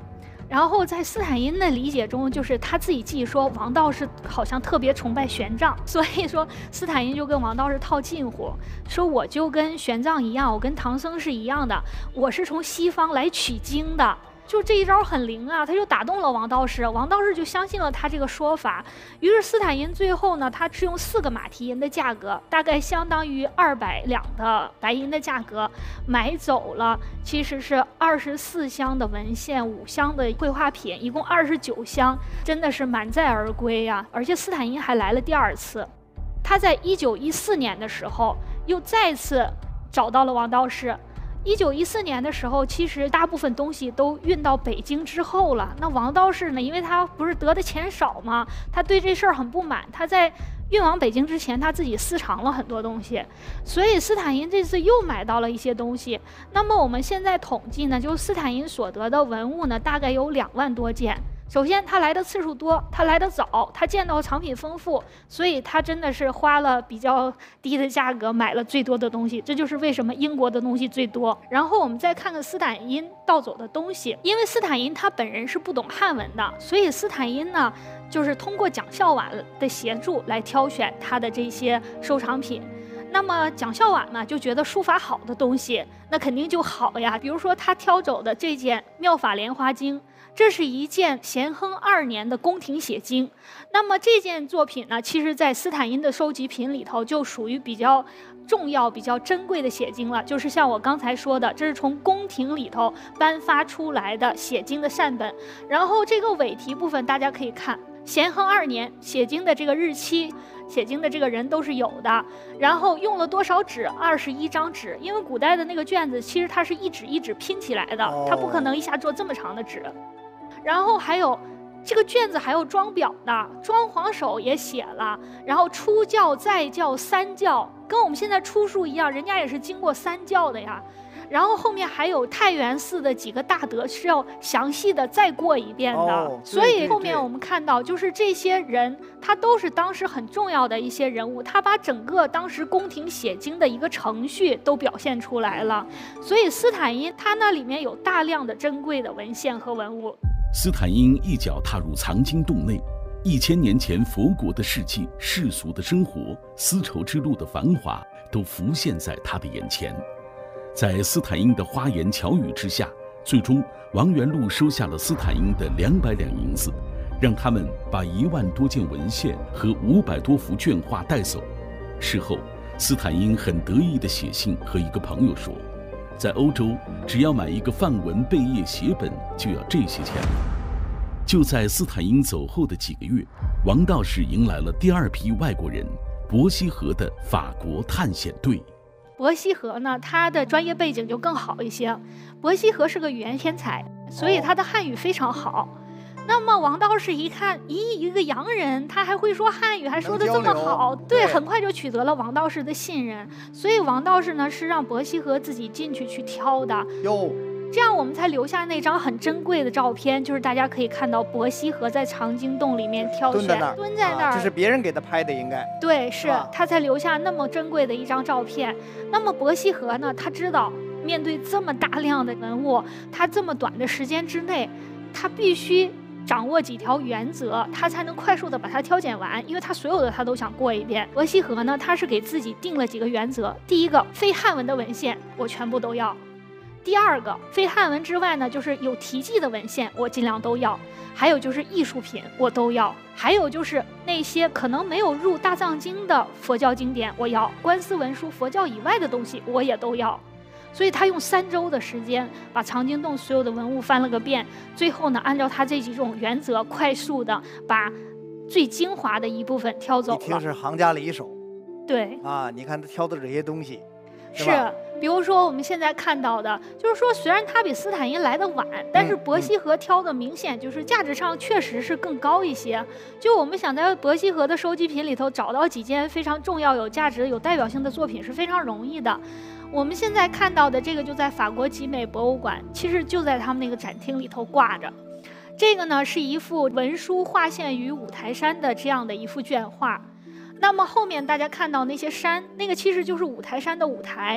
然后在斯坦因的理解中，就是他自己记说王道士好像特别崇拜玄奘，所以说斯坦因就跟王道士套近乎，说我就跟玄奘一样，我跟唐僧是一样的，我是从西方来取经的。就这一招很灵啊，他就打动了王道士，王道士就相信了他这个说法。于是斯坦因最后呢，他是用4个马蹄银的价格，大概相当于200两的白银的价格买走了，其实是24箱的文献，5箱的绘画品，一共29箱，真的是满载而归呀。而且斯坦因还来了第2次，他在1914年的时候又再次找到了王道士。1914年的时候，其实大部分东西都运到北京之后了。那王道士呢，因为他不是得的钱少吗？他对这事儿很不满。他在运往北京之前，他自己私藏了很多东西，所以斯坦因这次又买到了一些东西。那么我们现在统计呢，就是斯坦因所得的文物呢，大概有2万多件。首先，他来的次数多，他来的早，他见到藏品丰富，所以他真的是花了比较低的价格买了最多的东西。这就是为什么英国的东西最多。然后我们再看看斯坦因盗走的东西，因为斯坦因他本人是不懂汉文的，所以斯坦因呢，就是通过蒋孝琬的协助来挑选他的这些收藏品。那么蒋孝琬呢，就觉得书法好的东西，那肯定就好呀。比如说他挑走的这件《妙法莲华经》。这是一件咸亨2年的宫廷写经，那么这件作品呢，其实在斯坦因的收集品里头就属于比较重要、比较珍贵的写经了。就是像我刚才说的，这是从宫廷里头颁发出来的写经的善本。然后这个尾题部分大家可以看，咸亨2年写经的这个日期。写经的这个人都是有的，然后用了多少纸？21张纸，因为古代的那个卷子其实它是一纸一纸拼起来的，它不可能一下做这么长的纸。然后还有这个卷子还有装裱的，装潢手也写了，然后出教、再教、3教，跟我们现在出书一样，人家也是经过3教的呀。然后后面还有太原寺的几个大德是要详细的再过一遍的，所以后面我们看到就是这些人他都是当时很重要的一些人物，他把整个当时宫廷写经的一个程序都表现出来了。所以斯坦因他那里面有大量的珍贵的文献和文物。 斯坦因一脚踏入藏经洞内，1000年前佛国的世界、世俗的生活、丝绸之路的繁华都浮现在他的眼前。在斯坦因的花言巧语之下，最终王元禄收下了斯坦因的200两银子，让他们把1万多件文献和500多幅卷画带走。事后，斯坦因很得意地写信和一个朋友说，在欧洲只要买一个范文贝叶写本就要这些钱了。就在斯坦因走后的几个月，王道士迎来了第2批外国人——伯希和的法国探险队。 伯希和呢，他的专业背景就更好一些。伯希和是个语言天才，所以他的汉语非常好。那么王道士一看，咦，一个洋人，他还会说汉语，还说得这么好，对，很快就取得了王道士的信任。所以王道士呢，是让伯希和自己进去挑的。这样我们才留下那张很珍贵的照片，就是大家可以看到伯希和在藏经洞里面挑选，蹲在那儿， 这是别人给他拍的，应该对，是他才留下那么珍贵的一张照片。那么伯希和呢，他知道面对这么大量的文物，他这么短的时间之内，他必须掌握几条原则，他才能快速的把它挑拣完，因为他所有的他都想过一遍。伯希和呢，他是给自己定了几个原则：第一个，非汉文的文献我全部都要；第2个，非汉文之外呢，就是有题记的文献我尽量都要；还有就是艺术品我都要；还有就是那些可能没有入大藏经的佛教经典我要，观思文书佛教以外的东西我也都要。所以他用3周的时间把藏经洞所有的文物翻了个遍，最后呢，按照他这几种原则，快速的把最精华的一部分挑走了。 一听是行家里手， 对啊，你看他挑的这些东西， 是比如说我们现在看到的，就是说虽然他比斯坦因来的晚，但是伯希和挑的明显就是价值上确实是更高一些。就我们想在伯希和的收集品里头找到几件非常重要、有价值、有代表性的作品是非常容易的。我们现在看到的这个就在法国集美博物馆，其实就在他们那个展厅里头挂着。这个呢是一幅文书画现于五台山的这样的一幅卷画。那么后面大家看到那些山，那个其实就是五台山的五台。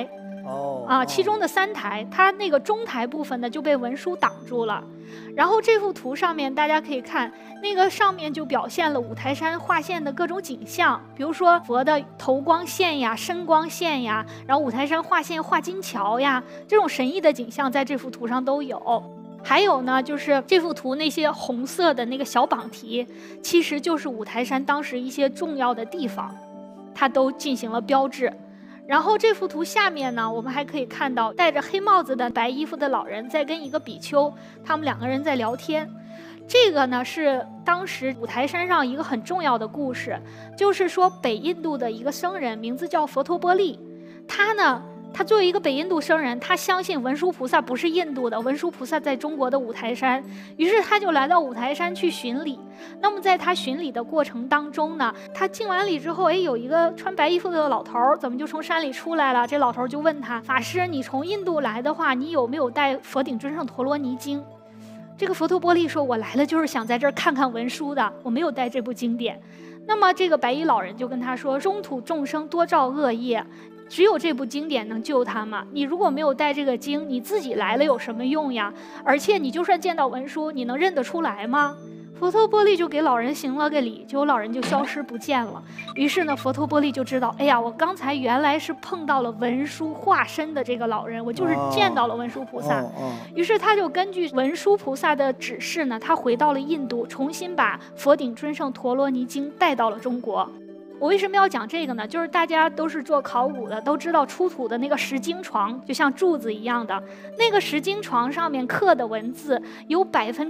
其中的3台，它那个中台部分呢就被文书挡住了。然后这幅图上面大家可以看，那个上面就表现了五台山画线的各种景象，比如说佛的头光线呀、身光线呀，然后五台山画线画金桥呀，这种神异的景象在这幅图上都有。还有呢，就是这幅图那些红色的那个小榜题，其实就是五台山当时一些重要的地方，它都进行了标志。然后这幅图下面呢，我们还可以看到戴着黑帽子的白衣服的老人在跟一个比丘，他们2个人在聊天。这个呢是当时五台山上一个很重要的故事，就是说北印度的一个僧人，名字叫佛陀波利，他作为一个北印度僧人，他相信文殊菩萨不是印度的，文殊菩萨在中国的五台山，于是他就来到五台山去巡礼。那么在他巡礼的过程当中呢，他敬完礼之后，有一个穿白衣服的老头怎么就从山里出来了？这老头就问他，法师，你从印度来的话，你有没有带佛顶尊胜陀罗尼经？这个佛陀波利说，我来了就是想在这儿看看文书的，我没有带这部经典。那么这个白衣老人就跟他说，中土众生多造恶业，只有这部经典能救他们，你如果没有带这个经，你自己来了有什么用呀？而且你就算见到文书，你能认得出来吗？佛陀波利就给老人行了个礼，结果老人就消失不见了。于是呢，佛陀波利就知道，哎呀，我刚才原来是碰到了文殊化身的这个老人，我就是见到了文殊菩萨。于是他就根据文殊菩萨的指示呢，他回到了印度，重新把佛顶尊胜陀罗尼经带到了中国。我为什么要讲这个呢？就是大家都是做考古的，都知道出土的那个石经床就像柱子一样的，那个石经床上面刻的文字有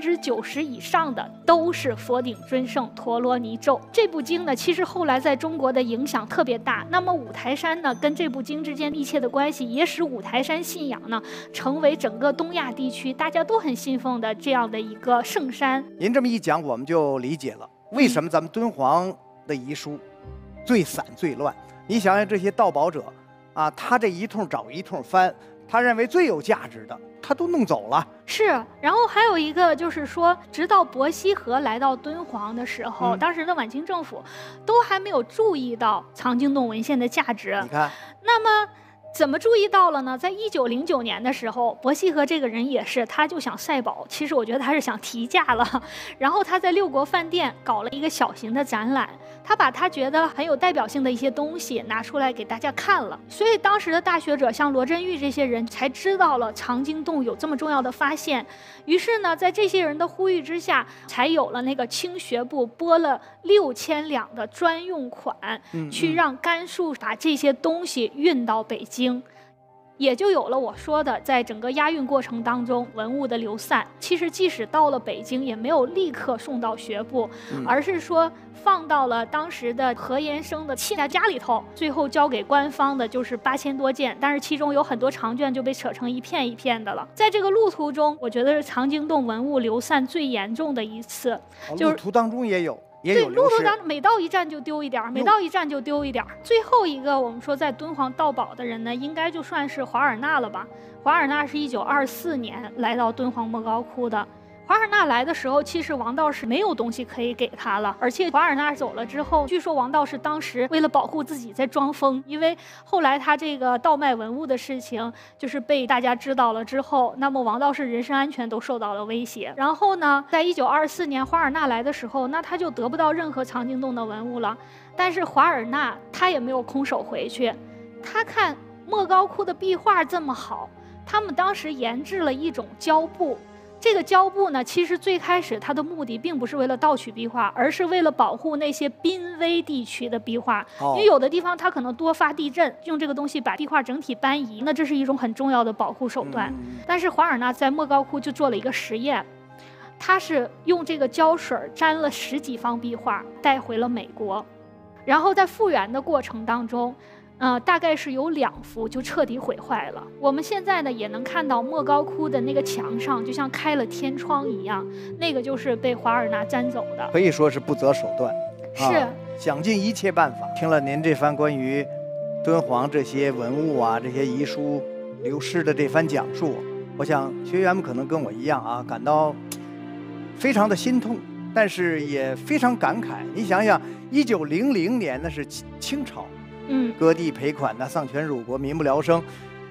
90%以上的都是佛顶尊胜陀罗尼咒。这部经呢，其实后来在中国的影响特别大。那么五台山呢，跟这部经之间密切的关系，也使五台山信仰呢，成为整个东亚地区大家都很信奉的这样的一个圣山。 您这么一讲，我们就理解了为什么咱们敦煌的遗书最散最乱。你想想这些盗宝者啊，他这一通找一通翻，他认为最有价值的他都弄走了。 是，然后还有一个就是说，直到伯希和来到敦煌的时候，当时的晚清政府都还没有注意到藏经洞文献的价值。 你看， 那么怎么注意到了呢？在1909年的时候，伯希和这个人也是，他就想赛宝，其实我觉得他是想提价了。然后他在六国饭店搞了一个小型的展览，他把他觉得很有代表性的一些东西拿出来给大家看了，所以当时的大学者像罗振玉这些人才知道了藏经洞有这么重要的发现。于是呢，在这些人的呼吁之下，才有了那个清学部拨了6000两的专用款，去让甘肃把这些东西运到北京。也就有了我说的，在整个押运过程当中文物的流散，其实即使到了北京也没有立刻送到学部，而是说放到了当时的何延生的亲家里头，最后交给官方的就是8000多件，但是其中有很多长卷就被扯成一片一片的了。在这个路途中，我觉得是藏经洞文物流散最严重的一次， 路途当中也有。 对，路途当中每到一站就丢一点，每到一站就丢一点。最后一个我们说在敦煌盗宝的人呢，应该就算是华尔纳了吧。华尔纳是1924年来到敦煌莫高窟的。华尔纳来的时候，其实王道士没有东西可以给他了，而且华尔纳走了之后，据说王道士当时为了保护自己在装疯，因为后来他这个盗卖文物的事情就是被大家知道了之后，那么王道士人身安全都受到了威胁。然后呢，在1924年华尔纳来的时候，那他就得不到任何藏经洞的文物了。但是华尔纳他也没有空手回去，他看莫高窟的壁画这么好，他们当时研制了一种胶布。这个胶布呢，其实最开始它的目的并不是为了盗取壁画，而是为了保护那些濒危地区的壁画。因为有的地方它可能多发地震，用这个东西把壁画整体搬移，那这是一种很重要的保护手段。但是华尔纳在莫高窟就做了一个实验，他是用这个胶水沾了10几方壁画带回了美国，然后在复原的过程当中，大概是有2幅就彻底毁坏了。我们现在呢也能看到莫高窟的那个墙上就像开了天窗一样，那个就是被华尔纳沾走的， 可以说是不择手段， 是想尽一切办法。听了您这番关于敦煌这些文物啊、这些遗书流失的这番讲述，我想学员们可能跟我一样啊，感到非常的心痛，但是也非常感慨。你想想，1900年那是清朝。割地赔款呐，丧权辱国，民不聊生。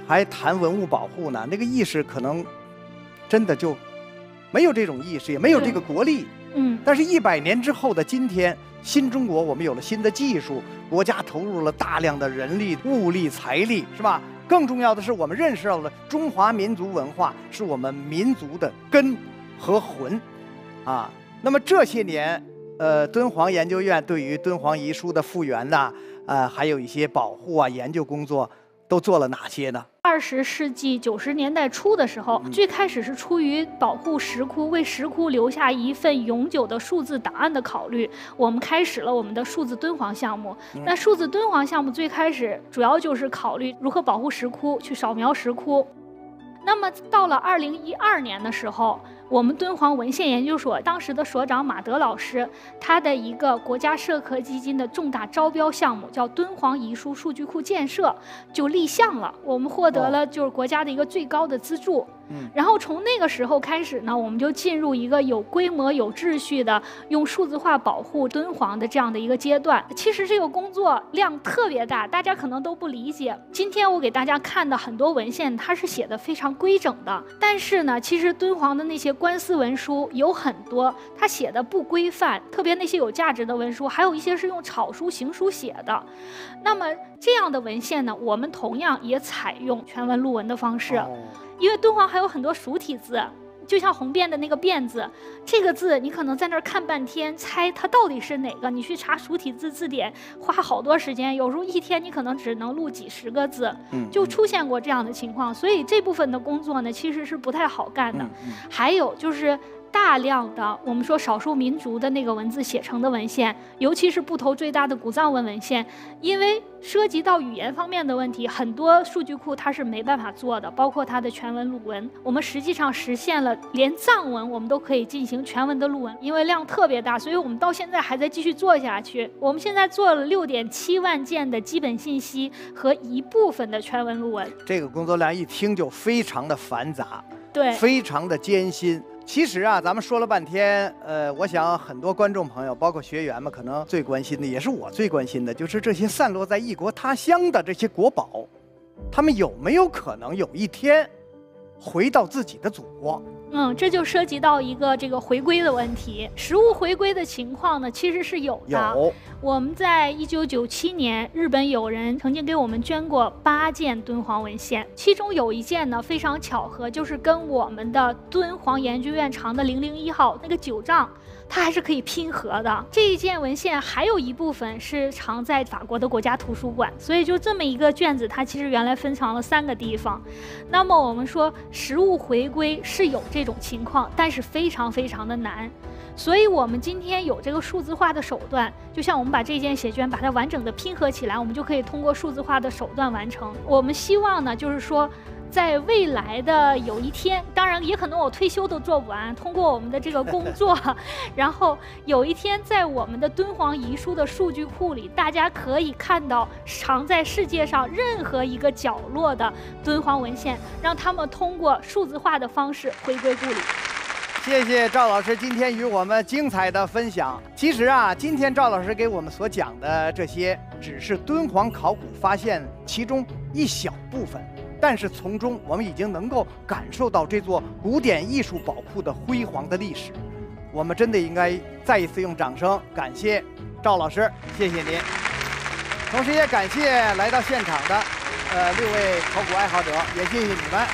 还谈文物保护呢，那个意识可能真的就没有这种意识，也没有这个国力。但是100年之后的今天，新中国我们有了新的技术，国家投入了大量的人力、物力、财力，是吧？更重要的是，我们认识到了中华民族文化是我们民族的根和魂，啊。那么这些年，敦煌研究院对于敦煌遗书的复原呐，还有一些保护啊、研究工作，都做了哪些呢 ？20世纪90年代初的时候，最开始是出于保护石窟，为石窟留下一份永久的数字档案的考虑，我们开始了我们的数字敦煌项目。那数字敦煌项目最开始主要就是考虑如何保护石窟，去扫描石窟。那么到了2012年的时候，我们敦煌文献研究所当时的所长马德老师，他的一个国家社科基金的重大招标项目叫敦煌遗书数据库建设就立项了，我们获得了就是国家的一个最高的资助。然后从那个时候开始呢，我们就进入一个有规模、有秩序的用数字化保护敦煌的这样的一个阶段。其实这个工作量特别大，大家可能都不理解。今天我给大家看的很多文献，它是写的非常规整的，但是呢，其实敦煌的那些官司文书有很多它写的不规范，特别那些有价值的文书，还有一些是用草书、行书写的。那么这样的文献呢，我们同样也采用全文录文的方式。因为敦煌还有很多属体字，就像红遍的那个遍字，这个字你可能在那儿看半天，猜它到底是哪个，你去查属体字字典花好多时间，有时候一天你可能只能录几十个字，就出现过这样的情况。所以这部分的工作呢，其实是不太好干的。还有就是大量的我们说少数民族的那个文字写成的文献，尤其是部头最大的古藏文文献，因为涉及到语言方面的问题，很多数据库它是没办法做的，包括它的全文录文。我们实际上实现了连藏文我们都可以进行全文的录文，因为量特别大，所以我们到现在还在继续做下去。我们现在做了6.7万件的基本信息和一部分的全文录文。 这个工作量一听就非常的繁杂， 对， 非常的艰辛。其实啊，咱们说了半天，我想很多观众朋友，包括学员们，可能最关心的，也是我最关心的，就是这些散落在异国他乡的这些国宝，他们有没有可能有一天回到自己的祖国？ 这就涉及到一个这个回归的问题。实物回归的情况呢，其实是有的。我们在1997年，日本友人曾经给我们捐过8件敦煌文献，其中有一件呢非常巧合，就是跟我们的敦煌研究院藏的001号那个9丈，它还是可以拼合的。这一件文献还有一部分是藏在法国的国家图书馆，所以就这么一个卷子，它其实原来分藏了3个地方。那么我们说实物回归是有这种情况，但是非常非常的难。所以我们今天有这个数字化的手段，就像我们把这件写卷把它完整的拼合起来，我们就可以通过数字化的手段完成。我们希望呢，就是说在未来的有一天，当然也可能我退休都做不完，通过我们的这个工作然后有一天在我们的敦煌遗书的数据库里，大家可以看到藏在世界上任何一个角落的敦煌文献，让他们通过数字化的方式回归故里。 谢谢赵老师今天与我们精彩的分享。其实啊，今天赵老师给我们所讲的这些，只是敦煌考古发现其中一小部分，但是从中我们已经能够感受到这座古典艺术宝库的辉煌的历史。我们真的应该再一次用掌声感谢赵老师，谢谢您。同时也感谢来到现场的6位考古爱好者，也谢谢你们。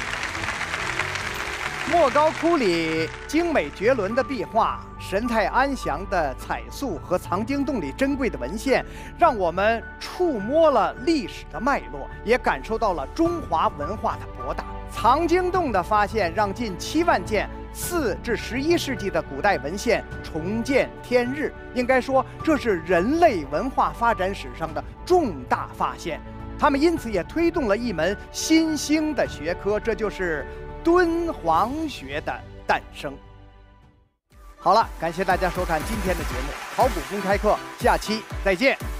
莫高窟里精美绝伦的壁画、神态安详的彩塑和藏经洞里珍贵的文献，让我们触摸了历史的脉络，也感受到了中华文化的博大。藏经洞的发现，让近7万件4至11世纪的古代文献重见天日。应该说，这是人类文化发展史上的重大发现。他们因此也推动了一门新兴的学科，这就是敦煌学的诞生。好了，感谢大家收看今天的节目《考古公开课》，下期再见。